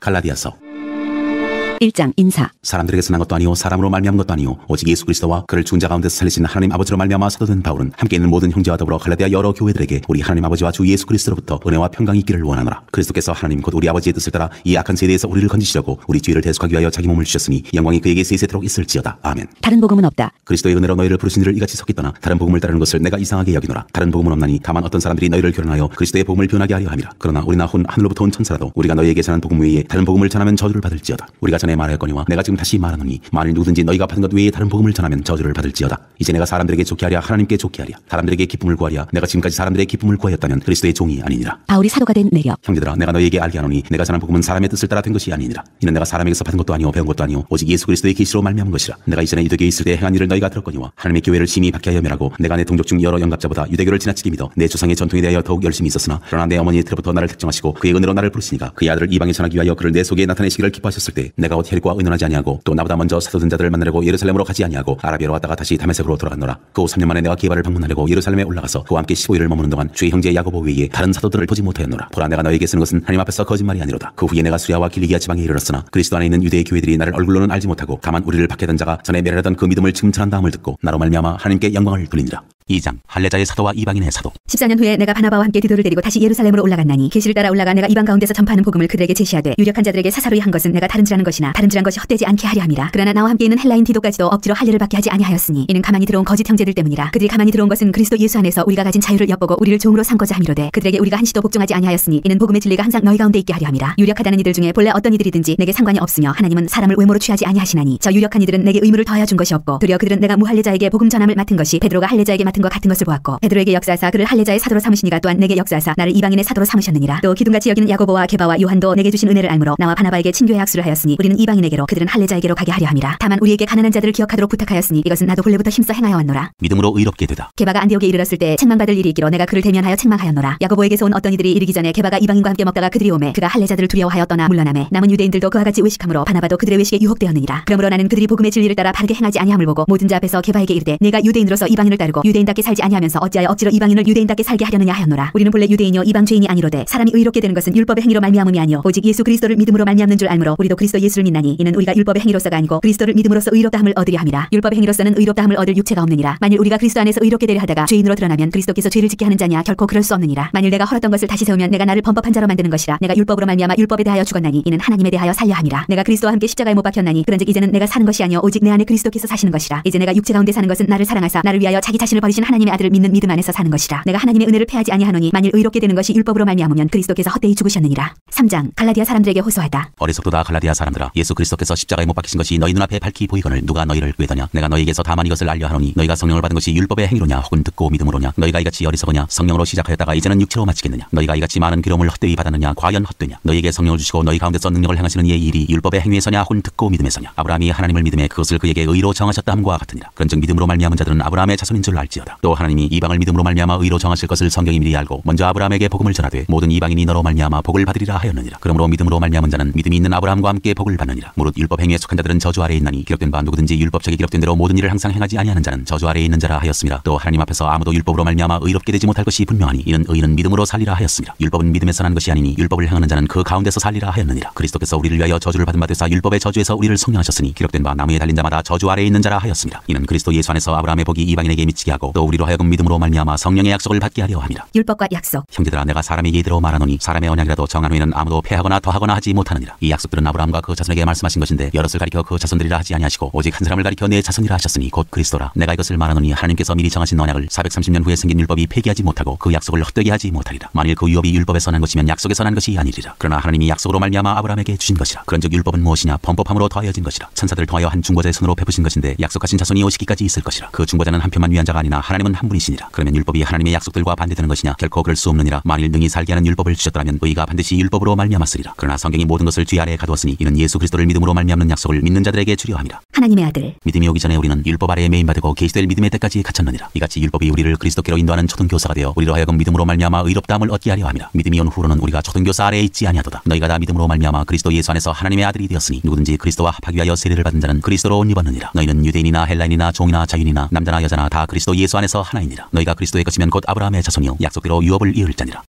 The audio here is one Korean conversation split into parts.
갈라디아서 1장 인사. 사람들에게서 난 것도 아니요 사람으로 말미암은 것도 아니요 오직 예수 그리스도와 그를 죽은 자 가운데서 살리신 하나님 아버지로 말미암아 사도된 바울은 함께 있는 모든 형제와 더불어 갈라디아 여러 교회들에게 우리 하나님 아버지와 주 예수 그리스도로부터 은혜와 평강이 있기를 원하노라. 그리스도께서 하나님 곧 우리 아버지의 뜻을 따라 이 악한 세대에서 우리를 건지시려고 우리 죄를 대속하기 위하여 자기 몸을 주셨으니 영광이 그에게 세세토록 있을지어다. 아멘. 다른 복음은 없다. 그리스도의 은혜로 너희를 부르신 이를 이같이 섞기 떠나 다른 복음을 따르는 것을 내가 이상하게 여기노라. 다른 복음은 없나니 다만 어떤 사람들이 너희를 교련하여 그리스도의 복음을 변하게 하려 함이라. 그러나 우리나 혼 하늘로부터 온 천사라도 우리가 너희에게 전한 복음 외에 다른 복음을 전하면 저주를 받을지어다. 우리가 전에 말하였거니와 내가 지금 다시 말하노니 만일 누구든지 너희가 받은 것 외에 다른 복음을 전하면 저주를 받을지어다. 이제 내가 사람들에게 좋게 하랴 하나님께 좋게 하랴 사람들에게 기쁨을 구하랴 내가 지금까지 사람들의 기쁨을 구하였다면 그리스도의 종이 아니니라. 바울이 사도가 된 내력. 형제들아 내가 너희에게 알게 하노니 내가 전한 복음은 사람의 뜻을 따라 된 것이 아니니라. 이는 내가 사람에게서 받은 것도 아니오 배운 것도 아니오 오직 예수 그리스도의 계시로 말미암은 것이라. 내가 이전에 유대교에 있을 때 행한 일을 너희가 들었거니와 하나님의 교회를 심히 박해하여 멸하고 내가 내 동족 중 여러 영갑자보다 유대교를 지나치게 믿어 내 조상의 전통에 대하여 더욱 열심히 있었으나 그러나 내 어머니의 때로부터 나를 택정하시고 그의 은혜로 나를 부르시니까 그의 아들을 이방에 전하기 위하여 그를 내 속에 나타내시기를 기뻐하셨을 때 내가 곧 혈과 의논하지 아니하고 또 나보다 먼저 사도된 자들을 만나려고 예루살렘으로 가지 아니하고 아라비아로 왔다가 다시 다메섹으로 돌아갔노라. 그 후 3년 만에 내가 게바를 방문하려고 예루살렘에 올라가서 그와 함께 15일을 머무는 동안 주의 형제 야고보 외에 다른 사도들을 보지 못하였노라. 보라 내가 너에게 쓰는 것은 하나님 앞에서 거짓말이 아니로다. 그 후에 내가 수리아와 길리기아 지방에 이르렀으나 그리스도 안에 있는 유대의 교회들이 나를 얼굴로는 알지 못하고 다만 우리를 박해하던 자가 전에 멸하던 그 믿음을 지금 전한 다음을 듣고 나로 말미암아 하나님께 영광을 돌리니라. 2장 할례자의 사도와 이방인의 사도. 14년 후에 내가 바나바와 함께 디도를 데리고 다시 예루살렘으로 올라갔나니 계시를 따라 올라가 내가 이방 가운데서 전파하는 복음을 그들에게 제시하되 유력한 자들에게 사사로이 한 것은 내가 다른질하는 것이나 다른질한 것이 헛되지 않게 하려 함이라. 그러나 나와 함께 있는 헬라인 디도까지도 억지로 할례를 받게 하지 아니하였으니 이는 가만히 들어온 거짓 형제들 때문이라. 그들이 가만히 들어온 것은 그리스도 예수 안에서 우리가 가진 자유를 엿보고 우리를 종으로 삼고자 함이로되 그들에게 우리가 한시도 복종하지 아니하였으니 이는 복음의 진리가 항상 너희 가운데 있게 하려 함이라. 유력하다는 이들 중에 본래 어떤 이들이든지 내게 상관이 없으며 하나님은 사람을 외모로 취하지 아니하시나니 저 유력한 이들은 내게 의무를 더하여 준 것이 없고 도리어 그들은 내가 무할례자에게 복음 전함을 맡은 것이 베드로가 할례자에게 맡은 것 같은 것을 보았고 베드로에게 역사하사 그를 할례자의 사도로 삼으시니가 또한 내게 역사하사 나를 이방인의 사도로 삼으셨느니라. 또 기둥같이 여기는 야고보와 게바와 요한도 내게 주신 은혜를 알므로 나와 바나바에게 친교의 학수를 하였으니 우리는 이방인에게로 그들은 할례자에게로 가게 하려 함이라. 다만 우리에게 가난한 자들을 기억하도록 부탁하였으니 이것은 나도 본래부터 힘써 행하여 왔노라. 믿음으로 의롭게 되다. 게바가 안디옥에 이르렀을 때 책망받을 일이 있기로 내가 그를 대면하여 책망하였노라. 야고보에게서 온 어떤 이들이 이르기 전에 게바가 이방인과 함께 먹다가 그들이 오매 그가 할례자들을 두려워하여 떠나 물러나매 남은 유대인들도 그와 같이 외식함으로 바나바도 그들의 외식에 유혹되었느니라. 그러므로 나는 그들이 복음의 진리를 따라 바르게 행하지 아니함을 보고 모든 자 앞에서 게바에게 이르되 내가 유대인으로서 이방인을 따르고 유대인답게 살지 아니하면서 어찌하여 억지로 이방인을 유대인답게 살게 하려느냐 하였노라. 우리는 본래 유대인이요 이방 죄인이 아니로되 사람이 의롭게 되는 것은 율법의 행위로 말미암음이 아니요 오직 예수 그리스도를 믿음으로 말미암는 줄 알므로 우리도 그리스도 예수를 믿나니 이는 우리가 율법의 행위로서가 아니고 그리스도를 믿음으로써 의롭다함을 얻으려 함이라. 율법의 행위로서는 의롭다함을 얻을 육체가 없느니라. 만일 우리가 그리스도 안에서 의롭게 되려 하다가 죄인으로 드러나면 그리스도께서 죄를 짓게 하는 자냐 결코 그럴 수 없느니라. 만일 내가 헐었던 것을 다시 세우면 내가 나를 범법한 자로 만드는 것이라. 내가 율법으로 말미암아 율법에 대하여 죽었나니 이는 하나님에 대하여 살려 함이라. 내가 그리스도와 함께 십자가에 못 박혔나니 그런즉 이제는 내가 사는 것이 아니요 오직 내 안에 그리스도께서 사시는 것이라. 이제 내가 육체 가운데 사는 것은 나를 사랑하사 나를 위하여 자기 자신을 버리신 하나님의 아들을 믿는 믿음 안에서 사는 것이라. 내가 하나님의 은혜를 패하지 아니하노니 만일 의롭게 되는 것이 율법으로 말미암으면 그리스도께서 헛되이 죽으셨느니라. 3장 갈라디아 사람들에게 호소하다. 어리석도다 갈라디아 사람들아 예수 그리스도께서 십자가에 못 박히신 것이 너희 눈앞에 밝히 보이거늘 누가 너희를 꾀더냐. 내가 너희에게서 다만 이것을 알려 하노니 너희가 성령을 받은 것이 율법의 행위로냐 혹은 듣고 믿음으로냐. 너희가 이같이 어리석으냐 성령으로 시작하였다가 이제는 육체로 마치겠느냐. 너희가 이같이 많은 괴로움을 헛되이 받았느냐 과연 헛되냐. 너희에게 성령을 주시고 너희 가운데서 능력을 행하시는 이의 일이 율법의 행위에서냐 혹은 듣고 믿음에서냐. 아브라함이 하나님을 믿음에 그것을 그에게 의로 정하셨다 함과 같으니라. 그런즉 믿음으로 말미암은 자들은 아브라함의 자손인 줄 알지어다. 또 하나님이 이방을 믿음으로 말미암아 의로 정하실 것을 성경이 미리 알고 먼저 아브라함에게 복음을 전하되 모든 이방인이 너로 말미암아 복을 받으리라 하였느니라. 그러므로 믿음으로 말미암은 자는 믿음이 있는 아브라함과 함께 복을 받느니라. 무릇 율법 행위에 속한 자들은 저주 아래에 있나니 기록된 바 누구든지 율법책에 기록된 대로 모든 일을 항상 행하지 아니하는 자는 저주 아래에 있는 자라 하였습니다. 또 하나님 앞에서 아무도 율법으로 말미암아 의롭게 되지 못할 것이 분명하니 이는 의인은 믿음으로 살리라 하였습니다. 율법은 믿음에서 난 것이 아니니 율법을 행하는 자는 그 가운데서 살리라 하였느니라. 그리스도께서 우리를 위하여 저주를 받은 바 되사 율법의 저주에서 우리를 속량하셨으니 기록된 바 나무에 달린 자마다 저주 아래에 있는 자라 하였습니다. 이는 그리스도 예수 안에서 아브라함의 복이 이방인에게 미치게 하고 또 우리로 하여금 믿음으로 말미암아 성령의 약속을 받게 하려 함이라. 율법과 약속. 형제들아 내가 사람에게 이대로 말하노니 사람의 언약이라도 정한 후에는 아무도 패하거나 더하거나 하지 못하느니라. 이 약속들은 아브라함과 그 자손에게 말씀하신 것인데 여럿을 가리켜 그 자손들이라 하지 아니하시고 오직 한 사람을 가리켜 내 자손이라 하셨으니 곧 그리스도라. 내가 이것을 말하노니 하나님께서 미리 정하신 언약을 430년 후에 생긴 율법이 폐기하지 못하고 그 약속을 헛되게 하지 못하리라. 만일 그 유업이 율법에서 난 것이면 약속에서 난 것이 아니리라. 그러나 하나님이 약속으로 말미암아 아브라함에게 주신 것이라. 그런즉 율법은 무엇이냐 범법함으로 더하여진 것이라. 천사들을 통하여 한 중보자의 손으로 베푸신 것인데 약속하신 자손이 오시기까지 있을 것이라. 그 중보자는 한 편만 위한 자가 아니나 하나님은 한 분이시니라. 그러면 율법이 하나님의 약속들과 반대되는 것이냐 결코 그럴 수 없느니라. 만일 능히 살게 하는 율법을 주셨더라면 의가 반드시 율법으로 말미암았으리라. 그러나 성경이 모든 것을 뒤 아래에 가두었으니 이는 예수 그리스도를 믿음으로 말미암는 약속을 믿는 자들에게 주려 함이라. 하나님의 아들. 믿음이 오기 전에 우리는 율법 아래에 매인받고 계시될 믿음의 때까지 갇혔느니라. 이같이 율법이 우리를 그리스도께로 인도하는 초등교사가 되어 우리로 하여금 믿음으로 말미암아 의롭다함을 얻게 하려 함이라. 믿음이 온 후로는 우리가 초등교사 아래에 있지 아니하도다. 너희가 다 믿음으로 말미암아 그리스도 예수 안에서 하나님의 아들이 되었으니 누구든지 그리스도와 합하기 위하여 세례를 받은 자는 그리스도로 옷 입었느니라. 너희는 유대인이나 헬라인이나 종이나 자유인이나 남자나 여자나 다 그리스도 예수 안에서 하나이니라. 너희가 그리스도의 것이면 곧 아브라함의 자손이요 약속대로 유업을 이을 자니라.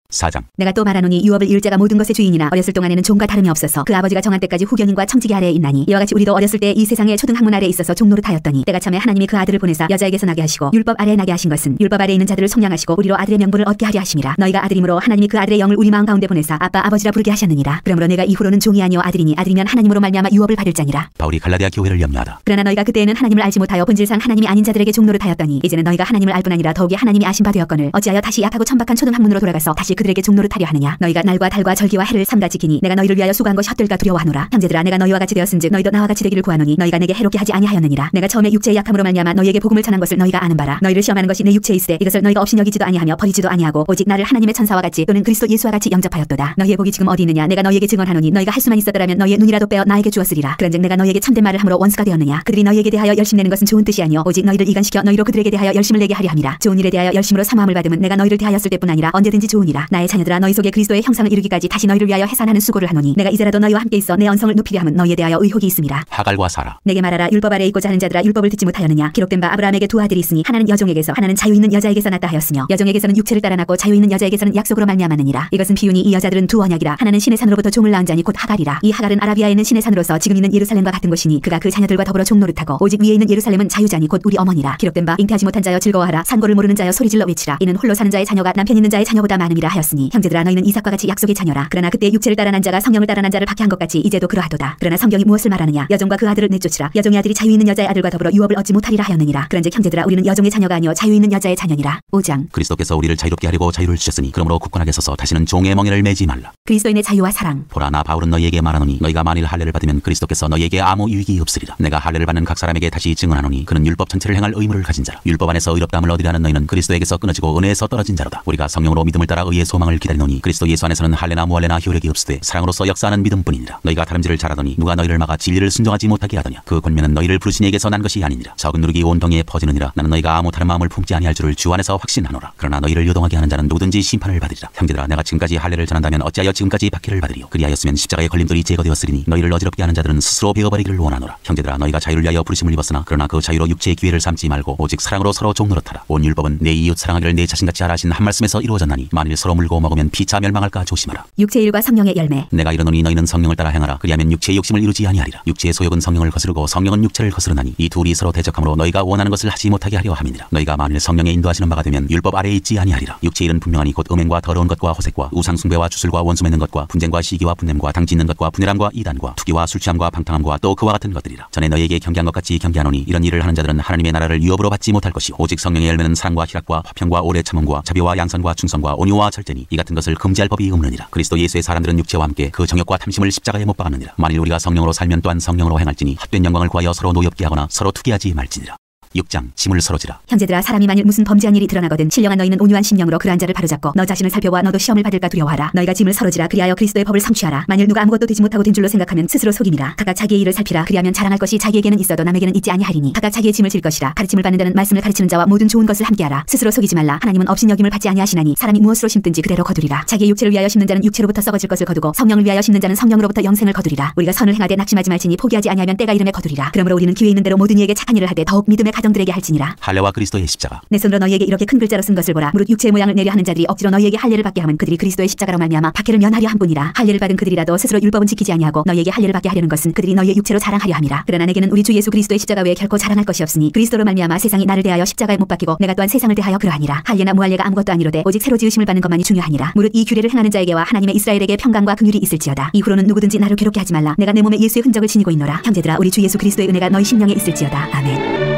4장. 내가 또 말하노니 유업을 이을 자가 모든 것의 주인이나 어렸을 동안에는 종과 다름이 없어서 그 아버지가 정한 때까지 후견인과 청지기 아래에 있나니 이와 같이 우리도 어렸을 때 이 세상의 초등학문 아래에 있어서 종노릇하였더니 때가 참에 하나님이 그 아들을 보내사 여자에게서 나게 하시고 율법 아래에 나게 하신 것은 율법 아래에 있는 자들을 속량하시고 우리로 아들의 명분을 얻게 하려 하심이라. 너희가 아들이므로 하나님이 그 아들의 영을 우리 마음 가운데 보내사 아빠 아버지라 부르게 하셨느니라. 그러므로 내가 이후로는 종이 아니요 아들이니 아들이면 하나님으로 말미암아 유업을 받을 자니라. 바울이 갈라디아 교회를 염려하다. 그러나 너희가 그때에는 하나님을 알지 못하여 본질상 하나님이 아닌 자들에게 종노릇하였더니 이제는 너희가 하나님을 알 뿐 아니라 더욱이 하나님이 아신 바 되었거늘 어찌하여 다시 약하고 천박한 초등학문으로 돌아가서 다시 그들에게 종노릇하려 하느냐. 너희가 날과 달과 절기와 해를 삼가 지키니 내가 너희를 위하여 수고한 것이 헛될까 두려워하노라. 형제들아 내가 너희와 같이 되었은즉 너희도 나와 같이 되기를 구하노니 너희가 내게 해롭게 하지 아니하였느니라. 내가 처음에 육체의 약함으로 말미암아 너희에게 복음을 전한 것을 너희가 아는 바라. 너희를 시험하는 것이 내 육체에 있으되 이것을 너희가 없이 여기지도 아니하며 버리지도 아니하고 오직 나를 하나님의 천사와 같이 또는 그리스도 예수와 같이 영접하였도다. 너희의 복이 지금 어디 있느냐. 내가 너희에게 증언하노니 너희가 할 수만 있었더라면 너희의 눈이라도 빼어 나에게 주었으리라. 그런즉 내가 너희에게 참된 말을 함으로 원수가 되었느냐. 그들이 너희에게 대하여 열심내는 것은 좋은 뜻이 아니요 오직 너희를 이간시켜 너희로 그들에게 대하여 열심을 내게 하려 함이라. 좋은 일에 대하여 열심으로 사모함을 받음은 내가 너희를 대하였을 때뿐 아니라 언제든지 좋으니라. 나의 자녀들아 너희 속에 그리스도의 형상을 이루기까지 다시 너희를 위하여 해산하는 수고를 하노니 내가 이제라도 너희와 함께 있어 내 언성을 높이려 함은 너희에 대하여 의혹이 있음이라. 하갈과 사라. 내게 말하라. 율법 아래에 있고자 하는 자들아 율법을 듣지 못하였느냐. 기록된 바 아브라함에게 두 아들이 있으니 하나는 여종에게서 하나는 자유 있는 여자에게서 났다 하였으며 여종에게서는 육체를 따라 났고 자유 있는 여자에게서는 약속으로 말미암았느니라. 이것은 비유니 이 여자들은 두 언약이라. 하나는 신의 산으로부터 종을 낳은 자니 곧 하갈이라. 이 하갈은 아라비아에 있는 신의 산으로서 지금 있는 예루살렘과 같은 곳이니 그가 그 자녀들과 더불어 종노릇하고 오직 위에 있는 예루살렘은 자유자니 곧 우리 어머니라. 기록된 바 잉태하지 못한 자여 즐거워하라. 산고를 모르는 자여 소리질러 외치라. 이는 홀로 사는 자의 자녀가 남편 있는 자의 자녀보다 많음이라 하였으니 형제들아 너희는 이삭과 같이 약속의 자녀라. 그러나 그때 육체를 따라 난 자가 성령을 따라 난 자를 박해한 것 같이 이제도 그러하도다. 그러나 성경이 무엇을 말하느냐. 여종과 그 아들을 내쫓으라. 여종의 아들이 자유 있는 여자의 아들과 더불어 유업을 얻지 못하리라 하였느니라. 그런즉 형제들아 우리는 여종의 자녀가 아니요 자유 있는 여자의 자녀니라. 5장. 그리스도께서 우리를 자유롭게 하려고 자유를 주셨으니 그러므로 굳건하게 서서 다시는 종의 멍에를 매지 말라. 그리스도인의 자유와 사랑. 보라 나 바울은 너희에게 말하노니 너희가 만일 할례를 받으면 그리스도께서 너희에게 아무 유익이 없으리라. 내가 할례를 받는 각 사람에게 다시 증언하노니 그는 율법 전체를 행할 의무를 가진 자라. 율법 안에서 의롭다함을 얻으려 하는 너희는 그리스도에게서 끊어지고 은혜에서 떨어진 자로다. 우리가 성령으로 믿음을 따라 의의 소망을 기다리노니 그리스도 예수 안에서는 할례나 무할례나 효력이 없으되 사랑으로서 역사하는 믿음뿐이니라. 너희가 다름질을 잘하더니 누가 너희를 막아 진리를 순종하지 못하게 하더냐. 그 권면은 너희를 부르신 이에게서 난 것이 아니니라. 적은 누룩이 온 동이에 퍼지느니라. 나는 너희가 아무 다른 마음을 품지 아니할 줄을 주 안에서 확신하노라. 그러나 너희를 요동하게 하는 자는 누구든지 심판을 받으리라. 형제들아 내가 지금까지 할례를 전한다면 어찌하여 지금까지 박해를 받으리요. 그리하였으면 십자가의 걸림돌이 제거되었으리니 너희를 어지럽게 하는 자들은 스스로 베어버리기를 원하노라. 형제들아 너희가 자유를 위하여 부르심을 입었으나 그러나 그 자유로 육체의 기회를 삼지 말고 오직 사랑으로 서로 종노릇하라. 온 율법은 내 이웃 사랑하기를 내 자신같이 하라 하신 한 말씀에서 이루어졌나니 만일 서로 물고 먹으면 피차 멸망할까 조심하라. 육체의 일과 성령의 열매. 내가 이르노니 너희는 성령을 따라 행하라. 그리하면 육체의 욕심을 이루지 아니하리라. 육체의 소욕은 성령을 거스르고 성령은 육체를 거스르나니 이 둘이 서로 대적함으로 너희가 원하는 것을 하지 못하게 하려 함이니라. 너희가 만일 성령에 인도하시는 바가 되면 율법 아래에 있지 아니하리라. 육체의 일은 분명하니 곧 음행과 더러운 것과 호색과 우상숭배와 주술과 원수 맺는 것과 분쟁과 시기와 분냄과 당짓는 것과 분열함과 이단과 투기와 술취함과 방탕함과 또 그와 같은 것들이라. 전에 너희에게 경계한 것 같이 경계하노니 이런 일을 하는 자들은 하나님의 나라를 유업으로 받지 못할 것이요 오직 성령의 열매는 사랑과 희락과 화평과 오래 참음과 자비와 양선과 충성과 온유와 절제니 이 같은 것을 금지할 법이 없느니라. 그리스도 예수의 사람들은 육체와 함께 그 정욕과 탐심을 십자가에 못 박았느니라. 만일 우리가 성령으로 살면 또한 성령으로 행할지니 헛된 영광을 구하여 서로 노엽게 하거나 서로 투기하지 말지니라. 6장. 짐을 서로지라. 형제들아 사람이 만일 무슨 범죄한 일이 드러나거든 신령한 너희는 온유한 심령으로 그러한 자를 바로잡고 너 자신을 살펴보아 너도 시험을 받을까 두려워하라. 너희가 짐을 서로지라. 그리하여 그리스도의 법을 성취하라. 만일 누가 아무것도 되지 못하고 된 줄로 생각하면 스스로 속임이라. 각각 자기의 일을 살피라. 그리하면 자랑할 것이 자기에게는 있어도 남에게는 있지 아니하리니 각각 자기의 짐을 질 것이라. 가르침을 받는 데는 말씀을 가르치는 자와 모든 좋은 것을 함께하라. 스스로 속이지 말라. 하나님은 업신여김을 받지 아니하시나니 사람이 무엇으로 심든지 그대로 거두리라. 자기의 육체를 위하여 심는 자는 육체로부터 썩어질 것을 거두고 성령을 위하여 심는 자는 성령으로부터 영생을 거두리라. 우리가 선을 행하되 낙심하지 말지니 포기하지 아니하면 때가 이름에 거두리라. 그러므로 우리는 기회 있는 대로 모든 이에게 착한 일을 하되 더욱 믿음의 가정들에게 할지니라. 할례와 그리스도의 십자가. 내 손으로 너희에게 이렇게 큰 글자로 쓴 것을 보라. 무릇 육체의 모양을 내려 하는 자들이 억지로 너희에게 할례를 받게 하면 그들이 그리스도의 십자가로 말미암아 박해를 면하려 함뿐이라. 할례를 받은 그들이라도 스스로 율법은 지키지 아니하고 너희에게 할례를 받게 하려는 것은 그들이 너희의 육체로 자랑하려 함이라. 그러나 내게는 우리 주 예수 그리스도의 십자가 외에 결코 자랑할 것이 없으니 그리스도로 말미암아 세상이 나를 대하여 십자가에 못 박히고 내가 또한 세상을 대하여 그러하니라. 할례나 무할례가 아무것도 아니로되 오직 새로 지으심을 받는 것만이 중요하니라. 무릇 이 규례를 행하는 자에게와 하나님의 이스라엘에게 평강과 긍휼이 있을지어다. 이후로는 누구든지 나를 괴롭게 하지 말라. 내가 내 몸에 예수의 흔적을 지니고 있노라. 형제들아 우리 주 예수 그리스도의 은혜가 너희 심령에 있을지어다. 아멘.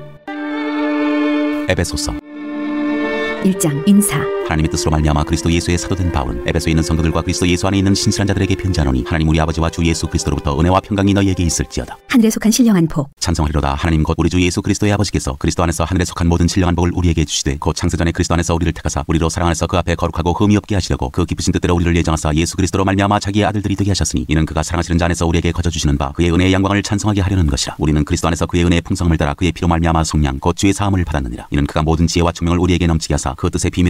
에베소서 1장. 인사. 하나님의 뜻으로 말미암아 그리스도 예수의 사도된 바울은 에베소에 있는 성도들과 그리스도 예수 안에 있는 신실한 자들에게 편지하노니 하나님 우리 아버지와 주 예수 그리스도로부터 은혜와 평강이 너희에게 있을지어다. 하늘에 속한 신령한 복. 찬송하리로다. 하나님 곧 우리 주 예수 그리스도의 아버지께서 그리스도 안에서 하늘에 속한 모든 신령한 복을 우리에게 주시되 곧 창세전에 그리스도 안에서 우리를 택하사 우리로 사랑 안에서 그 앞에 거룩하고 흠이 없게 하시려고 그 기쁘신 뜻대로 우리를 예정하사 예수 그리스도로 말미암아 자기의 아들들이 되게 하셨으니 이는 그가 사랑하시는 자 안에서 우리에게 거저 주시는 바 그의 은혜의 영광을 찬송하게 하려는 것이라. 우리는 그리스도 안에서 그의 은혜의 풍성함을 따라 그의 피로 말미암아 속량 곧 주의 사함을 받았느니라. 이는 그가 모든 지혜와 총명을 우리에게 넘치게 하사 그 뜻의 비밀을 우리에게 알리사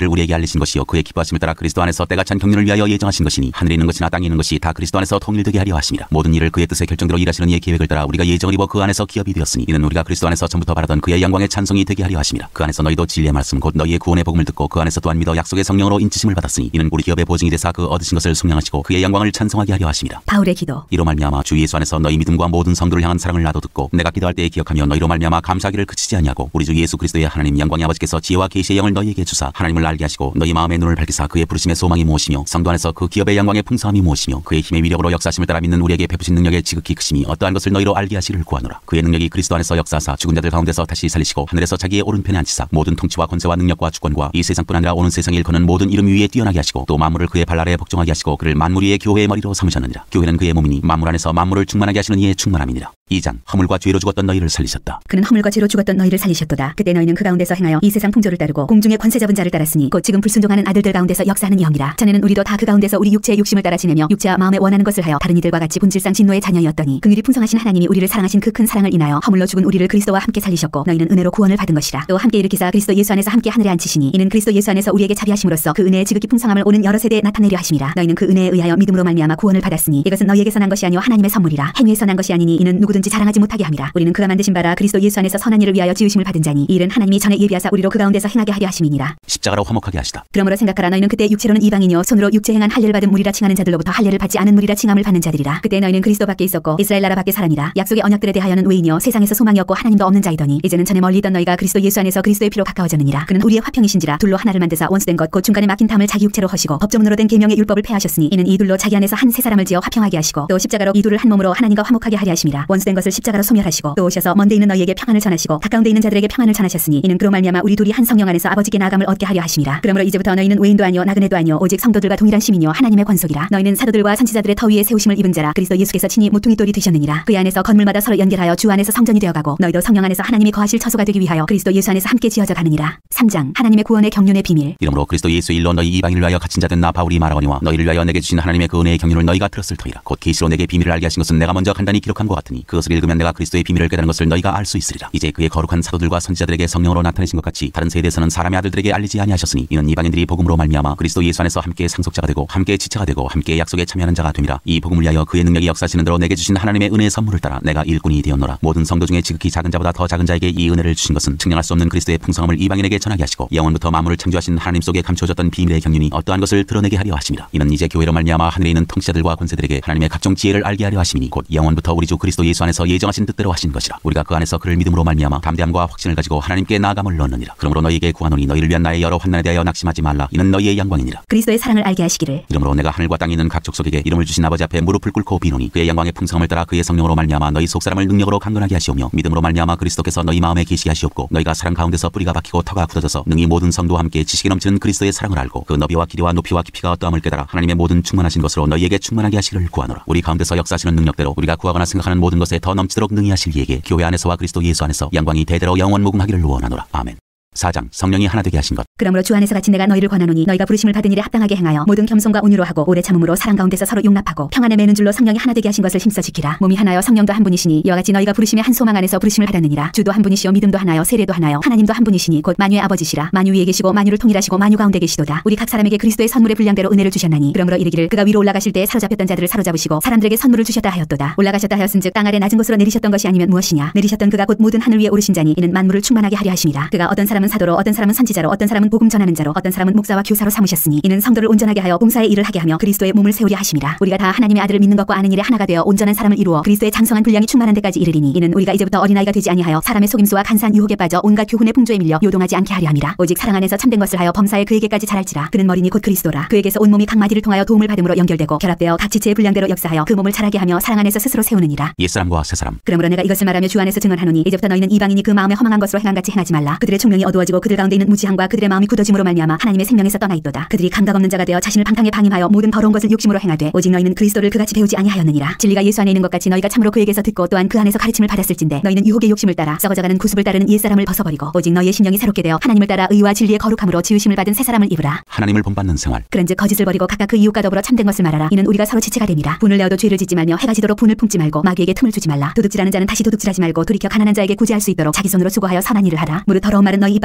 살리신 것이요 그의 기뻐하심을 따라 그리스도 안에서 때가 찬 경륜을 위하여 예정하신 것이니 하늘에 있는 것이나 땅에 있는 것이 다 그리스도 안에서 통일되게 하려 하심이라. 모든 일을 그의 뜻의 결정대로 일하시는 이의 계획을 따라 우리가 예정을 입어 그 안에서 기업이 되었으니 이는 우리가 그리스도 안에서 전부터 바라던 그의 영광의 찬송이 되게 하려 하심이라. 그 안에서 너희도 진리의 말씀 곧 너희의 구원의 복음을 듣고 그 안에서 또한 믿어 약속의 성령으로 인치심을 받았으니 이는 우리 기업의 보증이 되사 그 얻으신 것을 속량하시고 그의 영광을 찬송하게 하려 하심이라. 바울의 기도. 이로 말미암아 주 예수 안에서 너희 믿음과 모든 성도를 향한 사랑을 나도 듣고 내가 기도할 때에 기억하며 너희로 말미암아 감사하기를 그치지 아니하고 우리 주 예수 그리스도의 하나님 영광의 아버지께서 지혜와 계시의 영을 너희에게 주사 하나님을 알게 하시고 너희 마음의 눈을 밝히사 그의 부르심의 소망이 무엇이며 성도 안에서 그 기업의 영광의 풍성함이 무엇이며 그의 힘의 위력으로 역사하심을 따라 믿는 우리에게 베푸신 능력의 지극히 크심이 어떠한 것을 너희로 알게 하시기를 구하노라. 그의 능력이 그리스도 안에서 역사하사 죽은 자들 가운데서 다시 살리시고 하늘에서 자기의 오른편에 앉히사 모든 통치와 권세와 능력과 주권과 이 세상뿐 아니라 오는 세상에 일컫는 모든 이름 위에 뛰어나게 하시고 또 만물을 그의 발 아래에 복종하게 하시고 그를 만물 위의 교회의 머리로 삼으셨느니라. 교회는 그의 몸이니 만물 안에서 만물을 충만하게 하시는 이의 충만함이니라. 2장 허물과 죄로 죽었던 너희를 살리셨다. 그는 허물과 죄로 죽었던 너희를 살리셨도다. 그때 너희는 그 가운데서 행하여 이 세상 풍조를 따르고 공중의 권세 잡은 자를 따랐으니 곧 지금 불순종하는 아들들 가운데서 역사하는 영이라. 전에는 우리도 다 그 가운데서 우리 육체의 욕심을 따라 지내며 육체와 마음에 원하는 것을 하여 다른 이들과 같이 본질상 진노의 자녀였더니 긍휼이 풍성하신 하나님이 우리를 사랑하신 그 큰 사랑을 인하여 허물로 죽은 우리를 그리스도와 함께 살리셨고 너희는 은혜로 구원을 받은 것이라. 또 함께 일으키사 그리스도 예수 안에서 함께 하늘에 앉히시니 이는 그리스도 예수 안에서 우리에게 자비하심으로써 그 은혜의 지극히 풍성함을 오는 여러 세대에 나타내려 하심이라. 너희는 그 은혜에 의하여 믿음으로 말미암아 구원을 받았으니 이것은 너희에게서 난 것이 아니요 하나님의 선물이라. 행위에서 난 것이 아니니 이는 누구든지 자랑하지 못하게 함이라. 우리는 그가 만드신 바라 그리스도 예수 안에서 선한 일을 위하여 지으심을 받은 자니 이 일은 하나님이 전에 예비하사 우리로 그 가운데서 행하게 하려 하심이니라. 십자가로 화목하게 하시다. 그러므로 생각하라. 너희는 그때 육체로는 이방인이요 손으로 육체 행한 할례를 받은 무리라 칭하는 자들로부터 할례를 받지 않은 무리라 칭함을 받는 자들이라. 그때 너희는 그리스도 밖에 있었고 이스라엘 나라 밖에 사람이라. 약속의 언약들에 대하여는 외인이요 세상에서 소망이 없고 하나님도 없는 자이더니 이제는 전에 멀리 있던 너희가 그리스도 예수 안에서 그리스도의 피로 가까워졌느니라. 그는 우리의 화평이신지라. 둘로 하나를 만드사 원수된 것 곧 중간에 막힌 담을 자기 육체로 허시고 법조문으로 된 계명의 율법을 폐하셨으니 이는 이 둘로 자기 안에서 한 세 사람을 지어 화평하게 하시고 또 십자가로 이 둘을 한 몸으로 하나님과 화목하게 하려 하심이라. 원수된 것을 십자가로 소멸하시고 또 오셔서 먼데 있는 너희에게 평안을 전하시고 가까운데 있는 자들에게 평안을 전하셨으니 이는 그로 말미암아 우리 둘이 한 성령 안에서 아버지께 나아감을 얻게 하려 하심이라. 그러므로 이제부터 너희는 외인도 아니요 나그네도 아니요 오직 성도들과 동일한 시민이요 하나님의 권속이라. 너희는 사도들과 선지자들의 터 위에 세우심을 입은 자라. 그리스도 예수께서 친히 모퉁이 돌이 되셨느니라. 그 안에서 건물마다 서로 연결하여 주 안에서 성전이 되어가고 너희도 성령 안에서 하나님이 거하실 처소가 되기 위하여 그리스도 예수 안에서 함께 지어져 가느니라. 3장 하나님의 구원의 경륜의 비밀. 이러므로 그리스도 예수의 일로 너희 이방인을 위하여 갇힌 자된 나 바울이 말하거니와 너희를 위하여 내게 주신 하나님의 그 은혜의 경륜을 너희가 들었을 터이라. 곧 계시로 내게 비밀을 알게 하신 것은 내가 먼저 간단히 기록한 것 같으니 그것을 읽으면 내가 그리스도의 비밀을 깨달은 것을 너희가 알 수 있으리라. 이제 그의 거룩한 사도들과 선지자들에게 성령으로 나타내신 것 같이 다른 세대에서는 사람의 아들들에게 알리지 아니하셨으니 이는 이방인들이 복음으로 말미암아 그리스도 예수 안에서 함께 상속자가 되고 함께 지체가 되고 함께 약속에 참여하는 자가 됨이라. 이 복음을 위하여 그의 능력이 역사하시는 대로 내게 주신 하나님의 은혜의 선물을 따라 내가 일꾼이 되었노라. 모든 성도 중에 지극히 작은 자보다 더 작은 자에게 이 은혜를 주신 것은 측량할 수 없는 그리스도의 풍성함을 이방인에게 전하게 하시고 영원부터 만물을 창조하신 하나님 속에 감춰졌던 비밀의 경륜이 어떠한 것을 드러내게 하려 하심이라. 이는 이제 교회로 말미암아 하늘에 있는 통치자들과 권세들에게 하나님의 각종 지혜를 알게 하려 하심이니 곧 영원부터 우리 주 그리스도 예수 안에서 예정하신 뜻대로 하신 것이라. 우리가 그 안에서 그를 믿음으로 말미암아 담대함과 확신을 가지고 하나님께 나아감을 얻느니라. 그러므로 너희에게 구하노니 너희를 위한 나의 여러 환난에 대하여 낙심하지 말라. 이는 너희의 영광이니라. 그리스도의 사랑을 알게 하시기를. 이러므로 내가 하늘과 땅에 있는 각 족속에게 이름을 주신 아버지 앞에 무릎을 꿇고 비노니 그의 영광의 풍성함을 따라 그의 성령으로 말미암아 너희 속사람을 능력으로 강건하게 하시오며 믿음으로 말미암아 그리스도께서 너희 마음에 계시게 하시옵고 너희가 사랑 가운데서 뿌리가 박히고 터가 굳어져서 능히 모든 성도와 함께 지식이 넘치는 그리스도의 사랑을 알고 그 너비와 길이와 높이와 깊이가 어떠함을 깨달아 하나님의 모든 충만하신 것으로 너희에게 충만하게 하시기를 구하노라. 우리 가운데서 역사하시는 능력대로 우리가 구하거나 생각하는 모든 것에 더 넘치도록 능히 하실 이에게 교회 안에서와 그리스도 예수 안에서 영광이 대대로 영원 무궁하기를 원하노라. 아멘. 4장 성령이 하나 되게 하신 것. 그러므로 주 안에서 같이 내가 너희를 권하노니 너희가 부르심을 받은 일에 합당하게 행하여 모든 겸손과 온유로 하고 오래 참음으로 사랑 가운데서 서로 용납하고 평안에 매는 줄로 성령이 하나 되게 하신 것을 힘써 지키라. 몸이 하나여 성령도 한 분이시니 이와 같이 너희가 부르심의 한 소망 안에서 부르심을 받았느니라. 주도 한 분이시요 믿음도 하나요 세례도 하나요 하나님도 한 분이시니 곧 만유의 아버지시라. 만유 위에 계시고 만유를 통일하시고 만유 가운데 계시도다. 우리 각 사람에게 그리스도의 선물의 분량대로 은혜를 주셨나니 그러므로 이르기를 그가 위로 올라가실 때에 사로잡혔던 자들을 사로잡으시고 사람들에게 선물을 주셨다 하였도다. 올라가셨다 하였은즉 땅 아래 낮은 곳으로 내리셨던 것이 아니면 무엇이냐. 내리셨던 그가 곧 모든 하늘 위에 오르신 자니 이는 만물을 충만하게 하려 하심이라. 그가 어떤 사람은 사도로 어떤 사람은 선지자로 어떤 사람은 복음 전하는 자로 어떤 사람은 목사와 교사로 삼으셨으니 이는 성도를 온전하게 하여 봉사의 일을 하게 하며 그리스도의 몸을 세우려 하심이라. 우리가 다 하나님의 아들을 믿는 것과 아는 일에 하나가 되어 온전한 사람을 이루어 그리스도의 장성한 분량이 충만한 데까지 이르리니 이는 우리가 이제부터 어린아이가 되지 아니하여 사람의 속임수와 간사한 유혹에 빠져 온갖 교훈의 풍조에 밀려 요동하지 않게 하려 함이라. 오직 사랑 안에서 참된 것을 하여 범사에 그에게까지 자랄지라. 그는 머리니 곧 그리스도라. 그에게서 온 몸이 각 마디를 통하여 도움을 받음으로 연결되고 결합되어 각 지체의 분량대로 역사하여 그 몸을 자라게 하며 사랑 안에서 스스로 세우느니라. 옛사람과 새사람. 그러므로 내가 이것을 말하며 주 안에서 증언하노니 이제부터 너희는 이방인이 그 마음에 허망한 것으로 행함같이 행하지 말라. 그들의 총명이 어두워지고 그들 가운데 있는 무지함과 그들의 마음이 굳어짐으로 말미암아 하나님의 생명에서 떠나 있도다. 그들이 감각 없는 자가 되어 자신을 방탕에 방임하여 모든 더러운 것을 욕심으로 행하되 오직 너희는 그리스도를 그같이 배우지 아니하였느니라. 진리가 예수 안에 있는 것 같이 너희가 참으로 그에게서 듣고 또한 그 안에서 가르침을 받았을진데 너희는 유혹의 욕심을 따라 썩어져가는 구습을 따르는 옛사람을 벗어버리고 오직 너희의 심령이 새롭게 되어 하나님을 따라 의와 진리의 거룩함으로 지으심을 받은 새 사람을 입으라. 하나님을 본받는 생활. 그런즉 거짓을 버리고 각각 그 이웃과 더불어 참된 것을 말하라. 이는 우리가 서로 지체가 됨이라. 분을 내어도 죄를 짓지 말며 해가 지도록 분을 품지 말고 마귀에게 틈을 주지 말라. 도둑질하는 자는 다시 도둑질하지 말고 돌이켜 가난한 자에게 구제할 수 있도록 자기 손으로 수고하여 선한 일을 하라. 무릇 더러운 말은 너희 입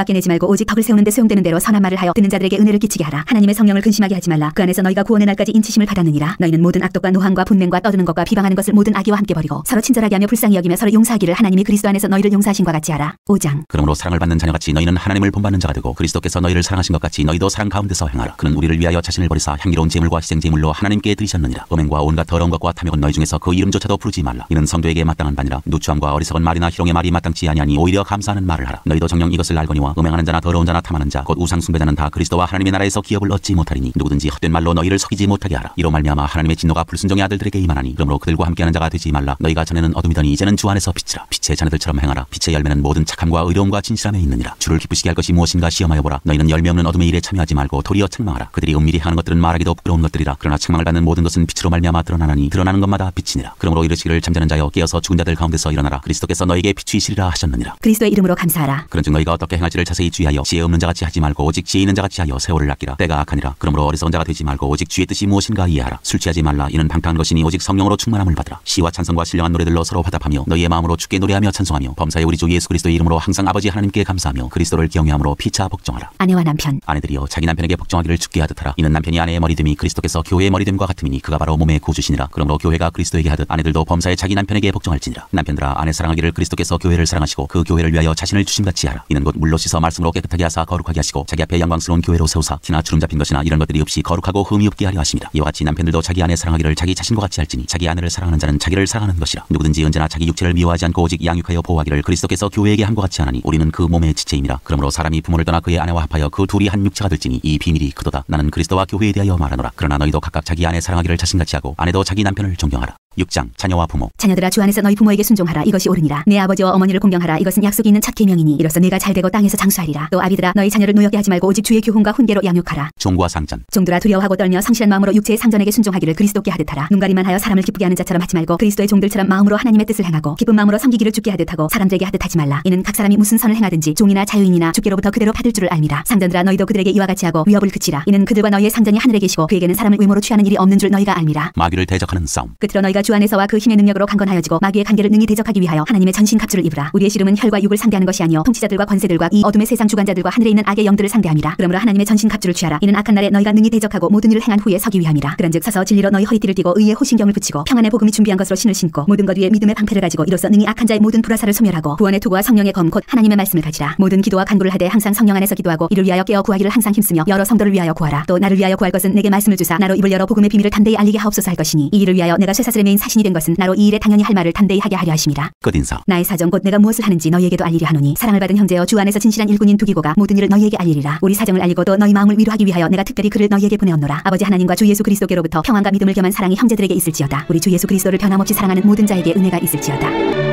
뜻밖에 내지 말고 오직 덕을 세우는 데 소용되는 대로 선한 말을 하여 듣는 자들에게 은혜를 끼치게 하라. 하나님의 성령을 근심하게 하지 말라. 그 안에서 너희가 구원의 날까지 인치심을 받았느니라. 너희는 모든 악독과 노함과 분맹과 떠드는 것과 비방하는 것을 모든 악의와 함께 버리고 서로 친절하게 하며 불쌍히 여기며 서로 용서하기를 하나님이 그리스도 안에서 너희를 용서하신과 같이 하라. 5장. 그러므로 사랑을 받는 자녀같이 너희는 하나님을 본받는 자가 되고 그리스도께서 너희를 사랑하신 것 같이 너희도 사랑 가운데서 행하라. 그는 우리를 위하여 자신을 버리사 향기로운 제물과 희생 제물로 하나님께 드리셨느니라. 음행과 온갖 더러운 것과 탐욕은 너희 중에서 그 이름조차도 부르지 말라. 이는 성도에게 마땅한 바니라. 누추함과 어리석은 말이나 희롱의 말이 마땅치 아니하니 오히려 감사하는 말을 하라. 너희도 정녕 이것을 알거니와 음행하는 자나 더러운 자나 탐하는 자 곧 우상 숭배자는 다 그리스도와 하나님의 나라에서 기업을 얻지 못하리니 누구든지 헛된 말로 너희를 속이지 못하게 하라. 이로 말미암아 하나님의 진노가 불순종의 아들들에게 임하나니 그러므로 그들과 함께하는 자가 되지 말라. 너희가 전에는 어둠이더니 이제는 주 안에서 빛이라. 빛의 자녀들처럼 행하라. 빛의 열매는 모든 착함과 의로움과 진실함에 있느니라. 주를 기쁘시게 할 것이 무엇인가 시험하여 보라. 너희는 열매 없는 어둠의 일에 참여하지 말고 도리어 책망하라. 그들이 은밀히 하는 것들은 말하기도 부끄러운 것들이라. 그러나 책망을 받는 모든 것은 빛으로 말미암아 드러나나니 드러나는 것마다 빛이니라. 그러므로 이르시기를 잠자는 자여 깨어서 죽은 자들 가운데서 일어나라. 그리스도께서 너희에게 비추이시리라 하셨느니라. 그리스도의 이름으로 감사하라. 그런즉 너희가 어떻게 행할지를 자세히 주의하여 지혜 없는 자같이 하지 말고 오직 지혜 있는 자같이 하여 세월을 아끼라. 때가 악하니라. 그러므로 어리석은 자가 되지 말고 오직 주의 뜻이 무엇인가 이해하라. 술 취하지 말라. 이는 방탕한 것이니 오직 성령으로 충만함을 받으라. 시와 찬송과 신령한 노래들로 서로 화답하며 너희의 마음으로 주께 노래하며 찬송하며 범사의 우리 주 예수 그리스도의 이름으로 항상 아버지 하나님께 감사하며 그리스도를 경외함으로 피차 복종하라. 아내와 남편. 아내들이여 자기 남편에게 복종하기를 죽게 하듯 하라. 이는 남편이 아내의 머리됨이 그리스도께서 교회의 머리됨과 같음이니 그가 바로 몸의 구주시니라. 그러므로 교회가 그리스도에게 하듯 아내들도 범사에 자기 남편에게 복종할지니라. 남편들아 아내 사랑하기를 그리스도께서 교회를 사랑하시고 그 교회를 위하여 자신을 주심같이 하라. 이는 곧 물로 씻어 말씀으로 깨끗하게 하사 거룩하게 하시고 자기 앞에 영광스러운 교회로 세우사 티나 주름 잡힌 것이나 이런 것들이 없이 거룩하고 흠이 없게 하려 하십니다. 이와 같이 남편들도 자기 아내 사랑하기를 자기 자신과 같이 할지니 자기 아내를 사랑하는 자는 자기를 사랑하는 것이라. 누구든지 언제나 자기 육체를 미워하지 않고 오직 양육하여 보호하기를 그리스도께서 교회에게 함과 같이 하나니 우리는 그 몸의 지체임이라. 그러므로 사람이 부모를 떠나 그의 아내와 합하여 그 둘이 한 육체가 될지니 이 비밀이 크도다. 나는 그리스도와 교회에 대하여 말하노라. 그러나 너희도 각각 자기 아내 사랑하기를 자신같이 하고 아내도 자기 남편을 존경하라. 6장. 자녀와 부모. 자녀들아 주 안에서 너희 부모에게 순종하라. 이것이 옳으니라. 내 아버지와 어머니를 공경하라. 이것은 약속이 있는 첫 계명이니 이로써 내가 잘되고 땅에서 장수하리라. 또 아비들아 너희 자녀를 노엽게 하지 말고 오직 주의 교훈과 훈계로 양육하라. 종과 상전. 종들아 두려워하고 떨며 성실한 마음으로 육체의 상전에게 순종하기를 그리스도께 하듯 하라. 눈가리만 하여 사람을 기쁘게 하는 자처럼 하지 말고 그리스도의 종들처럼 마음으로 하나님의 뜻을 행하고 기쁜 마음으로 섬기기를 주께 하듯 하고 사람들에게 하듯 하지 말라. 이는 각 사람이 무슨 선을 행하든지 종이나 자유인이나 주께로부터 그대로 받을 줄을 알미라. 상전들아 너희도 그들에게 이와 같이 하고 위협을 그치라. 이는 그들과 너희의 상전이 하늘에 계시고 그에게는 사람을 의모로 취하는 일이 없는 줄 너희가 알미라. 마귀를 대적하는 싸움. 끝으로 너희가 주 안에서와 그 힘의 능력으로 강건하여지고 마귀의 간계를 능히 대적하기 위하여 하나님의 전신 갑주를 입으라. 우리의 씨름은 혈과 육을 상대하는 것이 아니요 통치자들과 관세들과 이 어둠의 세상 주관자들과 하늘에 있는 악의 영들을 상대함이라. 그러므로 하나님의 전신 갑주를 취하라. 이는 악한 날에 너희가 능히 대적하고 모든 일을 행한 후에 서기 위함이라. 그런즉 서서 진리로 너희 허리띠를 띠고 의의 호신경을 붙이고 평안의 복음이 준비한 것으로 신을 신고 모든 것 위에 믿음의 방패를 가지고 이로써 능히 악한 자의 모든 불화살을 소멸하고 구원의 투구와 성령의 검 곧 하나님의 말씀을 가지라. 모든 기도와 간구를 하되 항상 성령 안에서 기도하고 이를 위하여 깨어 구하기를 항상 힘쓰며 여러 성도를 위하여 구하라. 또 나를 위하여 구할 것은 내게 말씀을 주사 나로 입을 열어 복음의 비밀을 담대히 알리게 하옵소서 할 것이니 이 일을 위하여 내가 쇠사슬의 메인 사신이 된 것은 나로 이 일에 당연히 할 말을 담대히 하게 하려 하심이라. 끝인사. 나의 사정 곧 내가 무엇을 하는지 너희에게도 알리려 하노니 사랑을 받은 형제여 주 안에서 진실한 일꾼인 두기고가 모든 일을 너희에게 알리리라. 우리 사정을 알리고 또 너희 마음을 위로하기 위하여 내가 특별히 그를 너희에게 보내었노라. 아버지 하나님과 주 예수 그리스도께로부터 평안과 믿음을 겸한 사랑이 형제들에게 있을지어다. 우리 주 예수 그리스도를 변함없이 사랑하는 모든 자에게 은혜가 있을지어다.